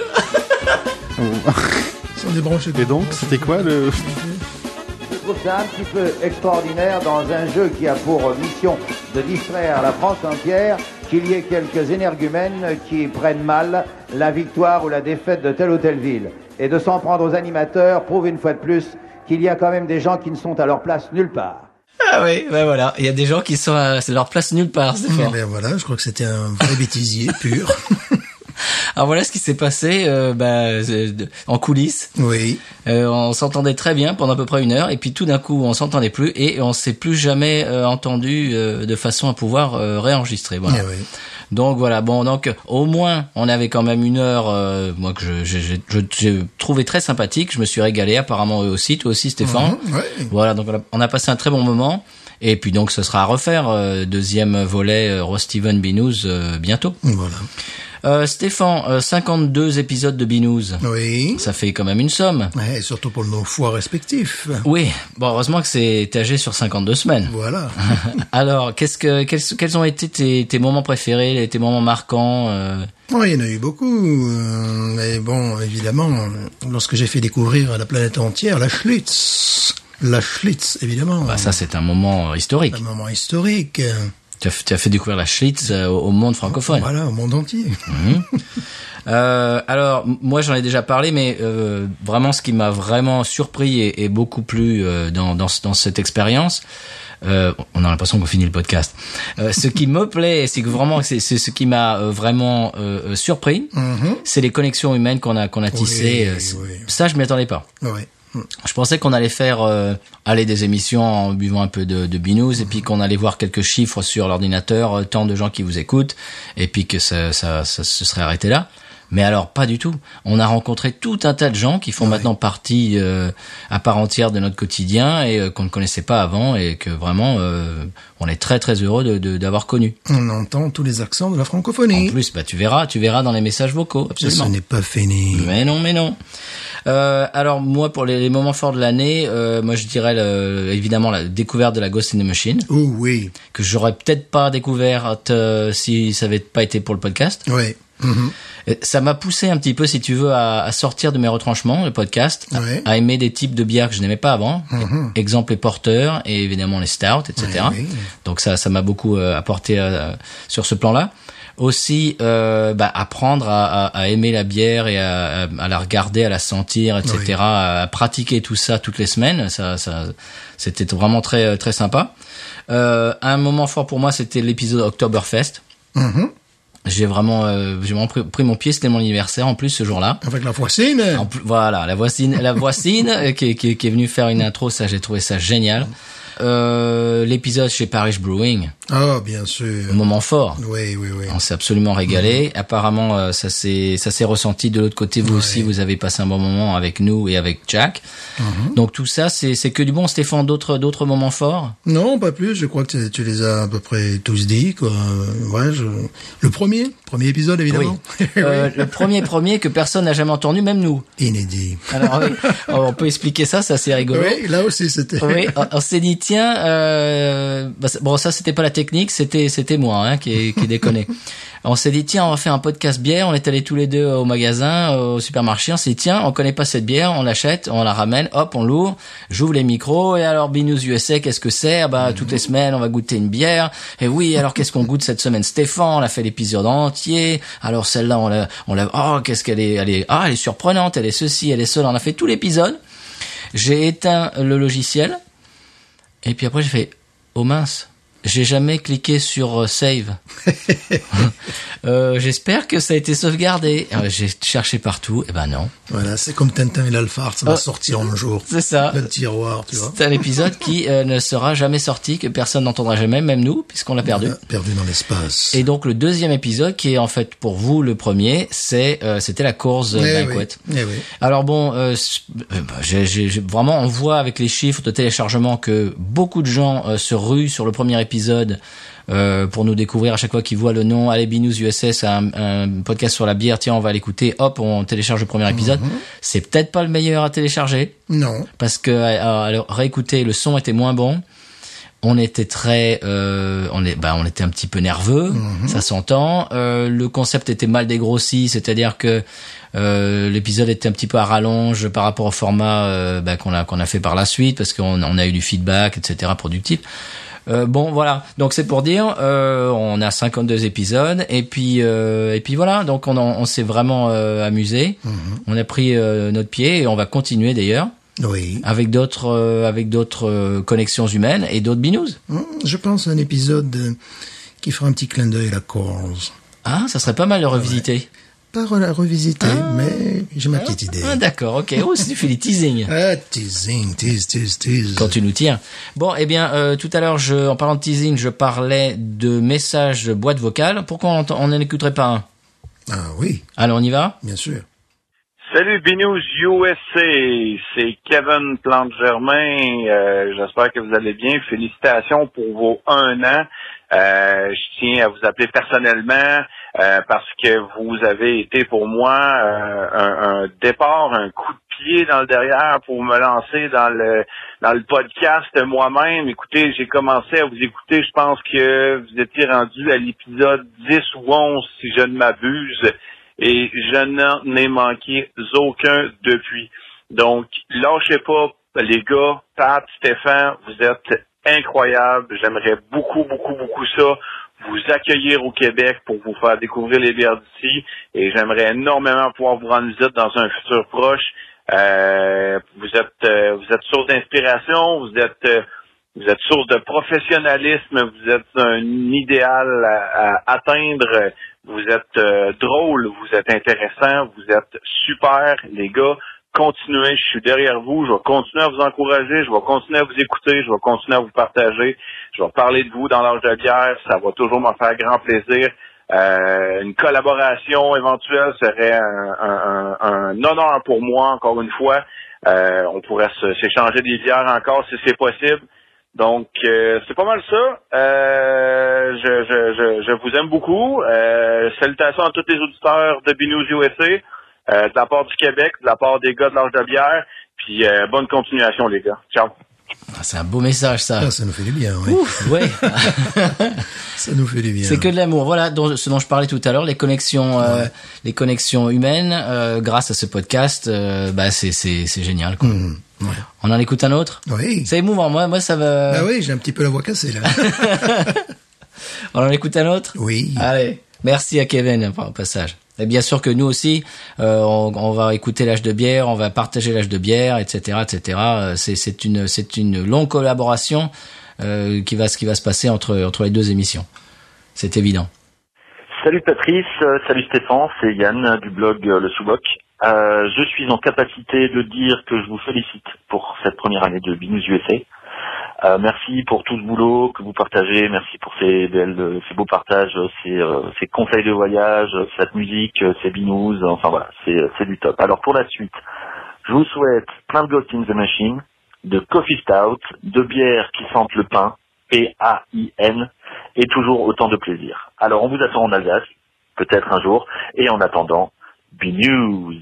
Ils sont débranchés. Et donc, c'était quoi le... Je trouve ça un petit peu extraordinaire dans un jeu qui a pour mission de distraire la France entière qu'il y ait quelques énergumènes qui prennent mal la victoire ou la défaite de telle ou telle ville. Et de s'en prendre aux animateurs prouve une fois de plus qu'il y a quand même des gens qui ne sont à leur place nulle part. Ah oui, ben voilà, il y a des gens qui sont à c'est leur place nulle part, c'est fort. Ben voilà, je crois que c'était un vrai bêtisier pur. Alors voilà ce qui s'est passé euh, bah, euh, en coulisses. Oui. Euh, on s'entendait très bien pendant à peu près une heure et puis tout d'un coup on s'entendait plus et on s'est plus jamais euh, entendu euh, de façon à pouvoir euh, réenregistrer. Voilà. Eh oui. Donc voilà, bon donc au moins on avait quand même une heure, euh, moi que je j'ai je, j'ai trouvé très sympathique, je me suis régalé, apparemment eux aussi, toi aussi Stéphane. Mmh, ouais. Voilà, donc on a, on a passé un très bon moment et puis donc ce sera à refaire, euh, deuxième volet euh, Ross Steven Binous euh, bientôt. Voilà. Euh, Stéphane, euh, cinquante-deux épisodes de Binous. Oui. Ça fait quand même une somme. Ouais, surtout pour nos foies respectifs. Oui, bon heureusement que c'est étagé sur cinquante-deux semaines. Voilà. Alors, qu'est-ce que quels, quels ont été tes, tes moments préférés, tes moments marquants euh... Oui, il y en a eu beaucoup. Euh, mais bon, évidemment, lorsque j'ai fait découvrir à la planète entière la Schlitz, la Schlitz, évidemment. Bah ça, c'est un moment historique. Un moment historique. Tu as, tu as fait découvrir la Schlitz euh, au, au monde francophone. Voilà, au monde entier. Mmh. Euh, alors, moi j'en ai déjà parlé, mais euh, vraiment ce qui m'a vraiment surpris et, et beaucoup plu euh, dans, dans, dans cette expérience, euh, on a l'impression qu'on finit le podcast. Euh, ce qui me plaît, c'est que vraiment c'est, c'est ce qui m'a euh, vraiment euh, surpris, Mm-hmm. c'est les connexions humaines qu'on a qu'on a tissées. Oui, oui. Ça, je m'y attendais pas. Oui. Je pensais qu'on allait faire euh, aller des émissions en buvant un peu de, de binous et puis qu'on allait voir quelques chiffres sur l'ordinateur, euh, tant de gens qui vous écoutent, et puis que ça, ça, ça se serait arrêté là. Mais alors, pas du tout. On a rencontré tout un tas de gens qui font ouais. maintenant partie euh, à part entière de notre quotidien et euh, qu'on ne connaissait pas avant et que vraiment, euh, on est très très heureux de, de, d'avoir connu. On entend tous les accents de la francophonie. En plus, bah tu verras, tu verras dans les messages vocaux, absolument. Ce n'est pas fini. Mais non, mais non. Euh, alors moi, pour les, les moments forts de l'année, euh, moi je dirais le, évidemment la découverte de la Ghost in the Machine, Oh oui. que j'aurais peut-être pas découverte euh, si ça avait pas été pour le podcast. Oui. Mm-hmm. Et ça m'a poussé un petit peu, si tu veux, à, à sortir de mes retranchements, le podcast, Ouais. à, à aimer des types de bières que je n'aimais pas avant. Mm-hmm. Exemple les porteurs et évidemment les stouts, et cetera. Oui, oui. Donc ça, ça m'a beaucoup euh, apporté euh, sur ce plan-là. Aussi, euh, bah, apprendre à, à, à aimer la bière et à, à, à la regarder, à la sentir, et cetera. Oui. À pratiquer tout ça toutes les semaines. Ça, ça, c'était vraiment très, très sympa. Euh, un moment fort pour moi, c'était l'épisode Oktoberfest. Mm-hmm. J'ai vraiment, euh, j'ai vraiment pris, pris mon pied. C'était mon anniversaire en plus ce jour-là. Avec la voisine. En plus, voilà, la voisine, la voisine euh, qui, qui, qui est venue faire une intro. Ça, j'ai trouvé ça génial. Euh, l'épisode chez Parish Brewing. Oh, bien sûr. Un moment fort. Oui, oui, oui. On s'est absolument régalé. Mmh. Apparemment, euh, ça s'est, ça s'est ressenti de l'autre côté. Vous ouais. aussi, vous avez passé un bon moment avec nous et avec Jack. Mmh. Donc tout ça, c'est, c'est que du bon. Stéphane, d'autres, d'autres moments forts? Non, pas plus. Je crois que tu les as à peu près tous dit, quoi. Ouais, je... le premier, premier épisode, évidemment. Oui. euh, le premier, premier que personne n'a jamais entendu, même nous. Inédit. Alors, oui, on peut expliquer ça, ça c'est rigolo. Oui, là aussi, c'était. Oui, on s'est dit, tiens, euh, bah, bon, ça c'était pas la technique, c'était, c'était moi, hein, qui, qui déconnait. On s'est dit, tiens, on va faire un podcast bière. On est allés tous les deux au magasin, au supermarché. On s'est dit, tiens, on connaît pas cette bière, on l'achète, on la ramène, hop, on l'ouvre, j'ouvre les micros. Et alors, Binous U S A, qu'est-ce que c'est? Ah bah, mmh. toutes les semaines, on va goûter une bière. Et oui, alors qu'est-ce qu'on goûte cette semaine? Stéphane, on a fait l'épisode entier. Alors celle-là, on l'a, on l'a, oh, qu'est-ce qu'elle est, elle est, ah, elle est surprenante, elle est ceci, elle est cela. On a fait tout l'épisode. J'ai éteint le logiciel. Et puis après, j'ai fait, oh mince. J'ai jamais cliqué sur euh, save. euh, j'espère que ça a été sauvegardé. Euh, j'ai cherché partout. Eh ben non. Voilà, c'est comme Tintin et l'Alphard, ça va oh, sortir un jour. C'est ça. Le tiroir, tu vois. C'est un épisode qui euh, ne sera jamais sorti, que personne n'entendra jamais, même nous, puisqu'on l'a perdu. Voilà, perdu dans l'espace. Et donc le deuxième épisode, qui est en fait pour vous le premier, c'est euh, c'était la course eh Banquet. Oui. Eh oui. Alors bon, euh, j'ai, j'ai, j'ai, vraiment on voit avec les chiffres de téléchargement que beaucoup de gens euh, se ruent sur le premier épisode. Euh, pour nous découvrir à chaque fois qu'ils voient le nom. Allez, Binous U S A, c'est un, un podcast sur la bière. Tiens, on va l'écouter. Hop, on télécharge le premier épisode. Mm-hmm. C'est peut-être pas le meilleur à télécharger. Non. Parce que à, à réécouter, le son était moins bon. On était très, euh, on est, bah, on était un petit peu nerveux. Mm-hmm. Ça s'entend. Euh, le concept était mal dégrossi, c'est-à-dire que euh, l'épisode était un petit peu à rallonge par rapport au format euh, bah, qu'on a qu'on a fait par la suite, parce qu'on on a eu du feedback, et cetera productif. Euh, bon voilà, donc c'est pour dire, euh, on a cinquante-deux épisodes et puis euh, et puis voilà, donc on, on s'est vraiment euh, amusé. Mmh. On a pris euh, notre pied et on va continuer d'ailleurs. Oui. Avec d'autres, euh, avec d'autres euh, connexions humaines et d'autres binous. Je pense à un épisode euh, qui fera un petit clin d'œil à la Coors. Ah, ça serait pas mal de revisiter. Ouais. Pas la revisiter, ah. mais j'ai ma petite idée. Ah, d'accord, ok. Oh, si tu fais des teasing. Ah, teasing, tease, tease, tease. Quand tu nous tiens. Bon, eh bien, euh, tout à l'heure, je, en parlant de teasing, je parlais de messages de boîte vocale. Pourquoi on n'en écouterait pas un? Ah oui. Alors, on y va? Bien sûr. Salut B-News U S A, c'est Kevin Plante-Germain. Euh, j'espère que vous allez bien. Félicitations pour vos un an. Euh, je tiens à vous appeler personnellement euh, parce que vous avez été pour moi euh, un, un départ, un coup de pied dans le derrière pour me lancer dans le dans le podcast moi-même. Écoutez, j'ai commencé à vous écouter, je pense que vous étiez rendu à l'épisode dix ou onze, si je ne m'abuse. Et je n'en ai manqué aucun depuis. Donc, lâchez pas, les gars, Pat, Stéphane, vous êtes incroyables. J'aimerais beaucoup, beaucoup, beaucoup ça, vous accueillir au Québec pour vous faire découvrir les bières d'ici. Et j'aimerais énormément pouvoir vous rendre visite dans un futur proche. Euh, vous êtes euh, vous êtes source d'inspiration, vous êtes euh, vous êtes source de professionnalisme, vous êtes un idéal à, à atteindre. Vous êtes euh, drôle, vous êtes intéressant, vous êtes super, les gars. Continuez, je suis derrière vous, je vais continuer à vous encourager, je vais continuer à vous écouter, je vais continuer à vous partager, je vais parler de vous dans l'âge de bière, ça va toujours me faire grand plaisir. Euh, une collaboration éventuelle serait un, un, un, un honneur pour moi, encore une fois. Euh, on pourrait se, s'échanger des bières encore si c'est possible. Donc, euh, c'est pas mal ça. Euh, je, je, je, je vous aime beaucoup. Euh, salutations à tous les auditeurs de B-News U S A, euh, de la part du Québec, de la part des gars de l'Âge de bière. Puis, euh, bonne continuation, les gars. Ciao. Ah, c'est un beau message, ça. Ah, ça nous fait du bien, oui. Ouf, ouais. Ça nous fait du bien. C'est que de l'amour. Voilà, dont, ce dont je parlais tout à l'heure, les connexions, euh, ouais. les connexions humaines, euh, grâce à ce podcast, euh, bah, c'est, c'est, c'est génial, quoi. Mmh. Ouais. On en écoute un autre? Oui. C'est émouvant, moi, moi ça va... Ah oui, j'ai un petit peu la voix cassée, là. On en écoute un autre? Oui. Allez. Merci à Kevin, au passage. Et bien sûr que nous aussi, euh, on, on va écouter l'âge de bière, on va partager l'âge de bière, et cetera, et cetera. C'est, c'est une, c'est une longue collaboration, euh, qui va, qui va se passer entre, entre les deux émissions. C'est évident. Salut Patrice, euh, salut Stéphane, c'est Yann du blog euh, Le Sous-Boc. Euh, je suis en capacité de dire que je vous félicite pour cette première année de B-News U S A. Euh, merci pour tout le boulot que vous partagez, merci pour ces belles, ces beaux partages, ces, euh, ces conseils de voyage, cette musique, ces B-News, enfin voilà, c'est, c'est du top. Alors pour la suite, je vous souhaite plein de Ghost in the Machine, de Coffee Stout, de bières qui sentent le pain, P A I N, et toujours autant de plaisir. Alors on vous attend en Alsace, peut-être un jour, et en attendant, B-News.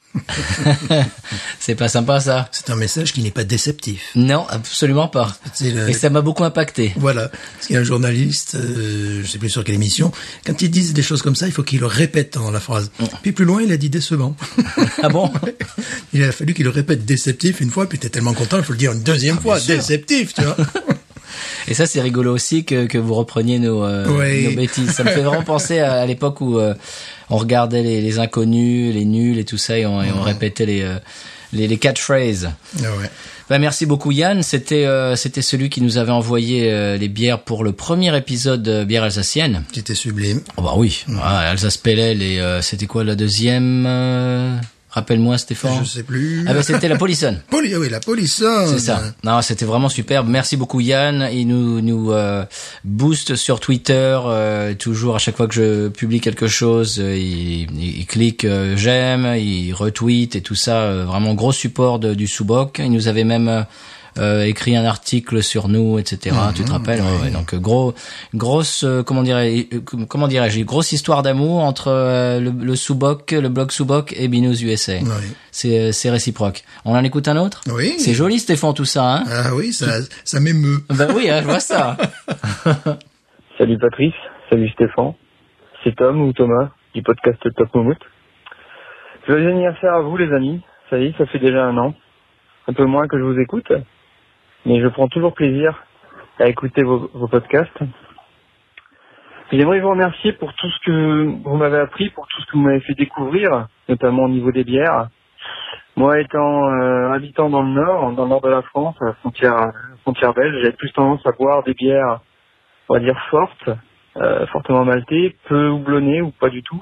C'est pas sympa, ça. C'est un message qui n'est pas déceptif. Non, absolument pas. Le... Et ça m'a beaucoup impacté. Voilà. Parce qu'il y a un journaliste, euh, je sais plus sur quelle émission, quand ils disent des choses comme ça, il faut qu'il le répète dans la phrase. Mm. Puis plus loin, il a dit décevant. Ah bon? Il a fallu qu'il le répète déceptif une fois, puis t'es tellement content, il faut le dire une deuxième ah, fois, déceptif, tu vois. Et ça, c'est rigolo aussi que, que vous repreniez nos, euh, oui. nos bêtises. Ça me fait vraiment penser à, à l'époque où euh, on regardait les, les inconnus, les nuls et tout ça, et on, et on répétait les, euh, les, les catchphrases. Ah ouais. Ben, merci beaucoup Yann. C'était euh, c'était celui qui nous avait envoyé euh, les bières pour le premier épisode de Bière alsacienne. C'était sublime. Oh bah oui. Mmh. Ah, Alsace Pellel et euh, c'était quoi la deuxième euh... Rappelle-moi, Stéphane. Je sais plus. Ah ben, c'était la Polissonne. Poli, oui, la Polissonne. C'est ça. Non, c'était vraiment superbe. Merci beaucoup, Yann. Il nous, nous, euh, booste sur Twitter, euh, toujours à chaque fois que je publie quelque chose, euh, il, il, il clique, euh, j'aime, il retweet et tout ça. Euh, vraiment gros support de, du Sous-Boc. Il nous avait même, euh, Euh, écrit un article sur nous, et cetera. Mmh, tu te rappelles? Oui. Ouais, donc gros, grosse, euh, comment dirais, euh, comment dirais-je, grosse histoire d'amour entre euh, le, le Sous-Boc, le blog Sous-Boc et B-News U S A. Oui. C'est, c'est réciproque. On en écoute un autre? Oui. C'est joli, Stéphane, tout ça, hein? Ah oui, ça, ça m'émeut. Ben oui, hein, je vois ça. Salut Patrice, salut Stéphane. C'est Tom ou Thomas du podcast Top Moumout. Joyeux anniversaire à vous les amis. Ça y est, ça fait déjà un an. Un peu moins que je vous écoute. Mais je prends toujours plaisir à écouter vos, vos podcasts. J'aimerais vous remercier pour tout ce que vous m'avez appris, pour tout ce que vous m'avez fait découvrir, notamment au niveau des bières. Moi, étant euh, habitant dans le nord, dans le nord de la France, à la frontière, à la frontière belge, j'ai plus tendance à boire des bières, on va dire fortes, euh, fortement maltées, peu houblonnées ou pas du tout.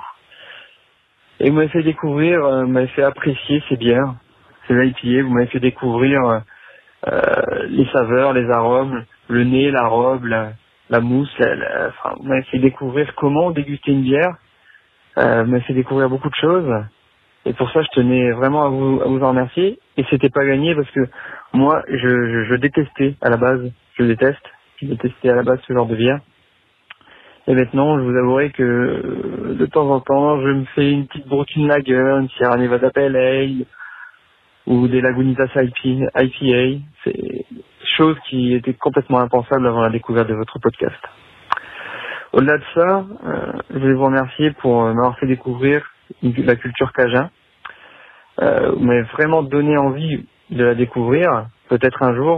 Et vous m'avez fait découvrir, euh, vous m'avez fait apprécier ces bières, ces I P A, vous m'avez fait découvrir euh, les saveurs, les arômes, le nez, la robe, la, la mousse, la, la, enfin, vous m'avez fait découvrir comment déguster une bière, euh, vous m'avez fait découvrir beaucoup de choses. Et pour ça, je tenais vraiment à vous, à vous en remercier. Et c'était pas gagné parce que moi, je, je, je détestais à la base, je déteste, je détestais à la base ce genre de bière. Et maintenant, je vous avouerai que de temps en temps, je me fais une petite Brooklyn Lager, une Sierra Nevada Pale Ale, ou des Lagunitas I P A. C'est chose qui était complètement impensable avant la découverte de votre podcast. Au-delà de ça, euh, je voulais vous remercier pour m'avoir fait découvrir la culture cajun. Euh, vous m'avez vraiment donné envie de la découvrir, peut-être un jour,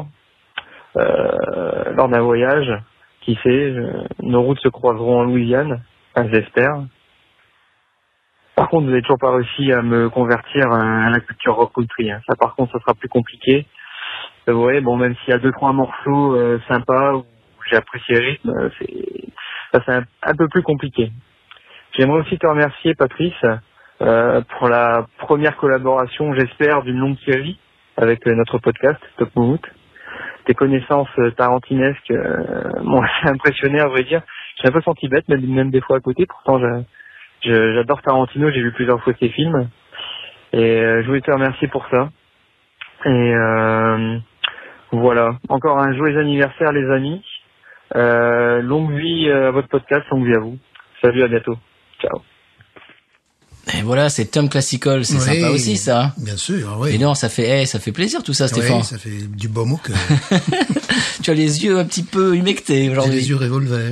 euh, lors d'un voyage. Qui sait, je, nos routes se croiseront en Louisiane, enfin, j'espère. Par contre, vous n'avez toujours pas réussi à me convertir à la culture rock country. Hein. Ça, par contre, ça sera plus compliqué. Vous voyez, bon, même s'il y a deux trois morceaux euh, sympas où j'ai apprécié le rythme, euh, c'est ça, c'est un, un peu plus compliqué. J'aimerais aussi te remercier, Patrice, euh, pour la première collaboration, j'espère, d'une longue série avec euh, notre podcast Top Moumout. Tes connaissances tarantinesques euh, m'ont assez impressionné, à vrai dire. J'ai un peu senti bête, même, même des fois à côté. Pourtant, je, je, j'adore Tarantino, j'ai vu plusieurs fois ses films. Et euh, je voulais te remercier pour ça. Et euh, voilà. Encore un joyeux anniversaire, les amis. Euh, longue vie à votre podcast, longue vie à vous. Salut, à bientôt. Ciao. Et voilà, c'est Tom Classical, c'est oui, sympa aussi ça. Bien sûr, oui. Et non, ça fait, hey, ça fait plaisir tout ça, Stéphane. Oui, ça fait du baume au cœur. Tu as les yeux un petit peu humectés aujourd'hui. J'ai les yeux revolver.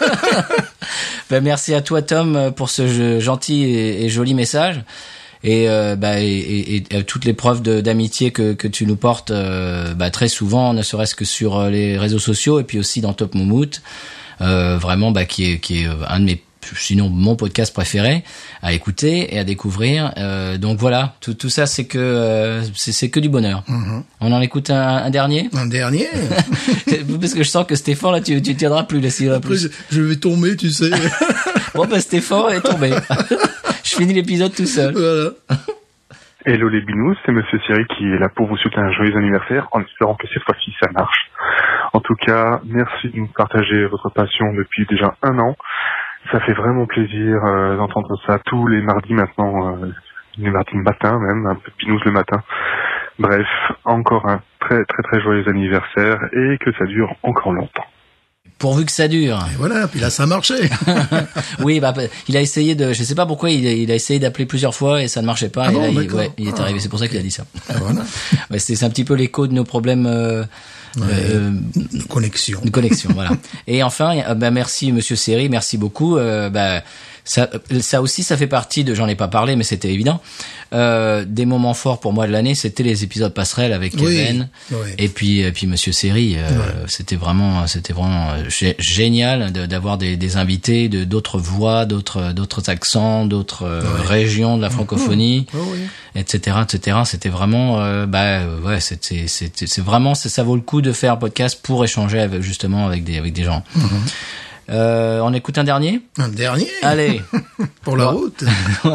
Ben, merci à toi, Tom, pour ce gentil et, et joli message. Et, euh, bah, et, et, et toutes les preuves de, d'amitié que, que tu nous portes euh, bah, très souvent, ne serait-ce que sur les réseaux sociaux et puis aussi dans Top Moumout, euh, vraiment bah, qui est, qui est un de mes sinon mon podcast préféré à écouter et à découvrir. Euh, donc voilà, tout, tout ça c'est que euh, c'est, c'est que du bonheur. Mm-hmm. On en écoute un, un dernier. Un dernier. Parce que je sens que Stéphane là, tu tu tiendras plus là. Si Après, plus. Je, je vais tomber, tu sais. Bon bah Stéphane est tombé. Je finis l'épisode tout seul. Voilà. Hello les binous, c'est Monsieur Siri qui est là pour vous souhaiter un joyeux anniversaire, en espérant que cette fois-ci ça marche. En tout cas, merci de nous partager votre passion depuis déjà un an. Ça fait vraiment plaisir euh, d'entendre ça tous les mardis maintenant, euh, les mardis matin même, un peu binous le matin. Bref, encore un très très très joyeux anniversaire et que ça dure encore longtemps. Pourvu que ça dure. Et voilà, puis là ça marchait. Oui, bah il a essayé de, je sais pas pourquoi il a, il a essayé d'appeler plusieurs fois et ça ne marchait pas. Ah et bon, là, il, ouais, il est arrivé. C'est pour ça qu'il a dit ça. Ah, voilà. Ouais, c'est, c'est un petit peu l'écho de nos problèmes. Euh, Ouais, euh, de connexion. De connexion, voilà. Et enfin, bah merci Monsieur Seri, merci beaucoup. Euh, bah ça, ça aussi, ça fait partie de. J'en ai pas parlé, mais c'était évident. Euh, des moments forts pour moi de l'année, c'était les épisodes passerelles avec Kevin. Oui, oui. Et puis, et puis Monsieur Seri. Euh, ouais. C'était vraiment, c'était vraiment g- génial de, d'avoir des, des invités de d'autres voix, d'autres, d'autres accents, d'autres ouais. régions de la francophonie, mmh. oh, oui. et cetera, et cetera. C'était vraiment, euh, bah ouais, c'est, c'est, c'est vraiment, c'est, ça vaut le coup de faire un podcast pour échanger avec, justement avec des, avec des gens. Mmh. Euh, on écoute un dernier? Un dernier? Allez. Pour la route.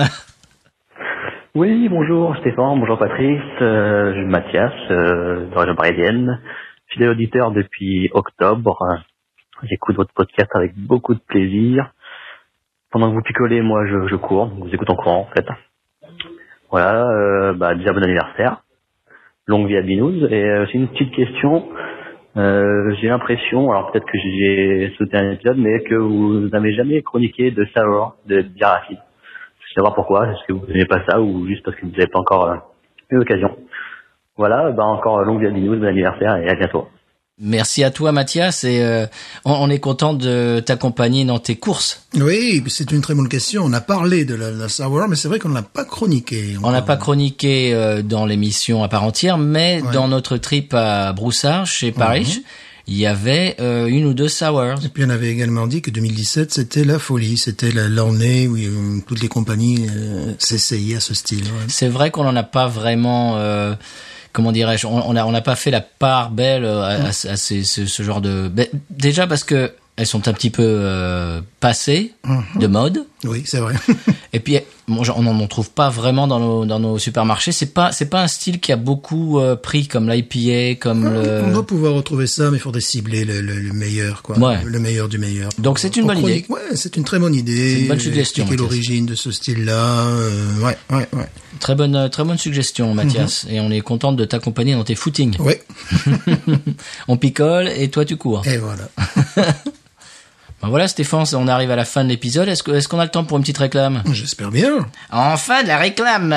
Oui, bonjour Stéphane, bonjour Patrice, euh, je suis Mathias, euh, de région parisienne, fidèle auditeur depuis octobre. J'écoute votre podcast avec beaucoup de plaisir. Pendant que vous picolez, moi je, je cours, je vous écoute en courant en fait. Voilà, euh, bah déjà bon anniversaire, longue vie à Binous. Et euh, c'est une petite question. Euh, j'ai l'impression, alors peut-être que j'ai sauté un épisode, mais que vous n'avez jamais chroniqué de sour, de bière acide. Je veux savoir pourquoi, est-ce que vous n'aimez pas ça ou juste parce que vous n'avez pas encore euh, eu l'occasion. Voilà, bah encore longue vie à Binous, bon anniversaire et à bientôt. Merci à toi Mathias et euh, on, on est content de t'accompagner dans tes courses. Oui, c'est une très bonne question. On a parlé de la, la sour, mais c'est vrai qu'on ne l'a pas chroniqué. On n'a pas chroniqué euh, dans l'émission à part entière, mais ouais. dans notre trip à Broussard chez Paris, mm-hmm. il y avait euh, une ou deux sours. Et puis on avait également dit que deux mille dix-sept c'était la folie, c'était la- l'année où euh, toutes les compagnies euh, s'essayaient à ce style. Ouais. C'est vrai qu'on n'en a pas vraiment, euh, comment dirais-je, on on a on n'a pas fait la part belle à, à, à ces- ce, ce genre de. Ben, déjà parce que elles sont un petit peu euh, passées Mhm. de mode. Oui, c'est vrai. Et puis bon, genre, on n'en trouve pas vraiment dans nos dans nos supermarchés. C'est pas c'est pas un style qui a beaucoup euh, pris comme l'I P A, comme On le. doit pouvoir retrouver ça, mais il faudrait cibler le, le, le meilleur, quoi. Ouais. Le meilleur du meilleur. Donc c'est une Pour bonne idée. chronique, Ouais, c'est une très bonne idée. C'est une bonne suggestion, Expliquer Mathias. l'origine de ce style-là. euh, ouais, ouais, ouais. Très bonne très bonne suggestion, Mathias. Et on est contente de t'accompagner dans tes footings. Ouais. On picole et toi tu cours. Et voilà. Ben voilà, Stéphane, on arrive à la fin de l'épisode. Est-ce que est-ce qu'on a le temps pour une petite réclame? J'espère bien. Enfin de la réclame.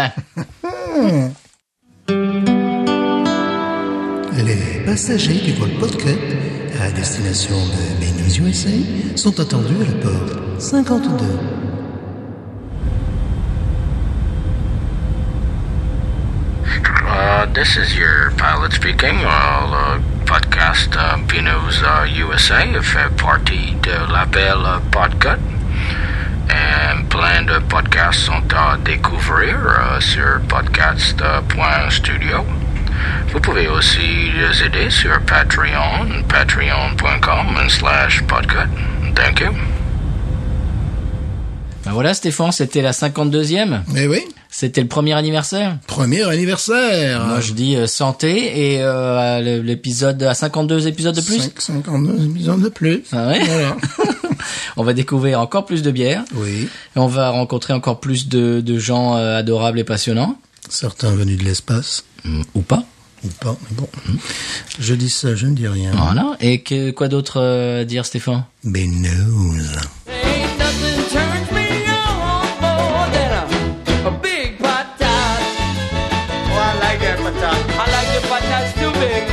Les passagers du vol Podcut à destination de Benny's U S A sont attendus à la porte cinquante-deux. Uh, this is your pilot speaking. Uh, podcast uh, Pinos uh, U S A fait partie de l'appel uh, Podcut. Et plein de podcasts sont à découvrir uh, sur podcast point studio. Vous pouvez aussi les aider sur Patreon, patreon point com slash podcut. Thank you. Ben voilà, Stéphane, c'était la cinquante-deuxième. Eh oui. C'était le premier anniversaire. Premier anniversaire. Moi, je dis euh, santé et euh, le- l'épisode à cinquante-deux épisodes de plus. Cinq- cinquante-deux épisodes de plus. Ah ouais. Voilà. On va découvrir encore plus de bières. Oui. Et on va rencontrer encore plus de, de gens euh, adorables et passionnants. Certains venus de l'espace. Mm, ou pas. Ou pas, mais bon. Je dis ça, je ne dis rien. Voilà. Et que, quoi d'autre euh, à dire, Stéphane? Ben news. Ain't nothing turns me on more than a, a big patat. Oh, I like that patat. I like the patats too big.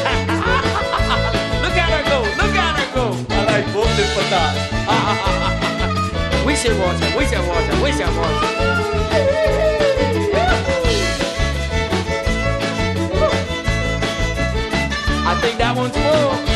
Look at her go, look at her go. I like both the patats. We should watch her, we should watch her, we should watch her. I think that one's full.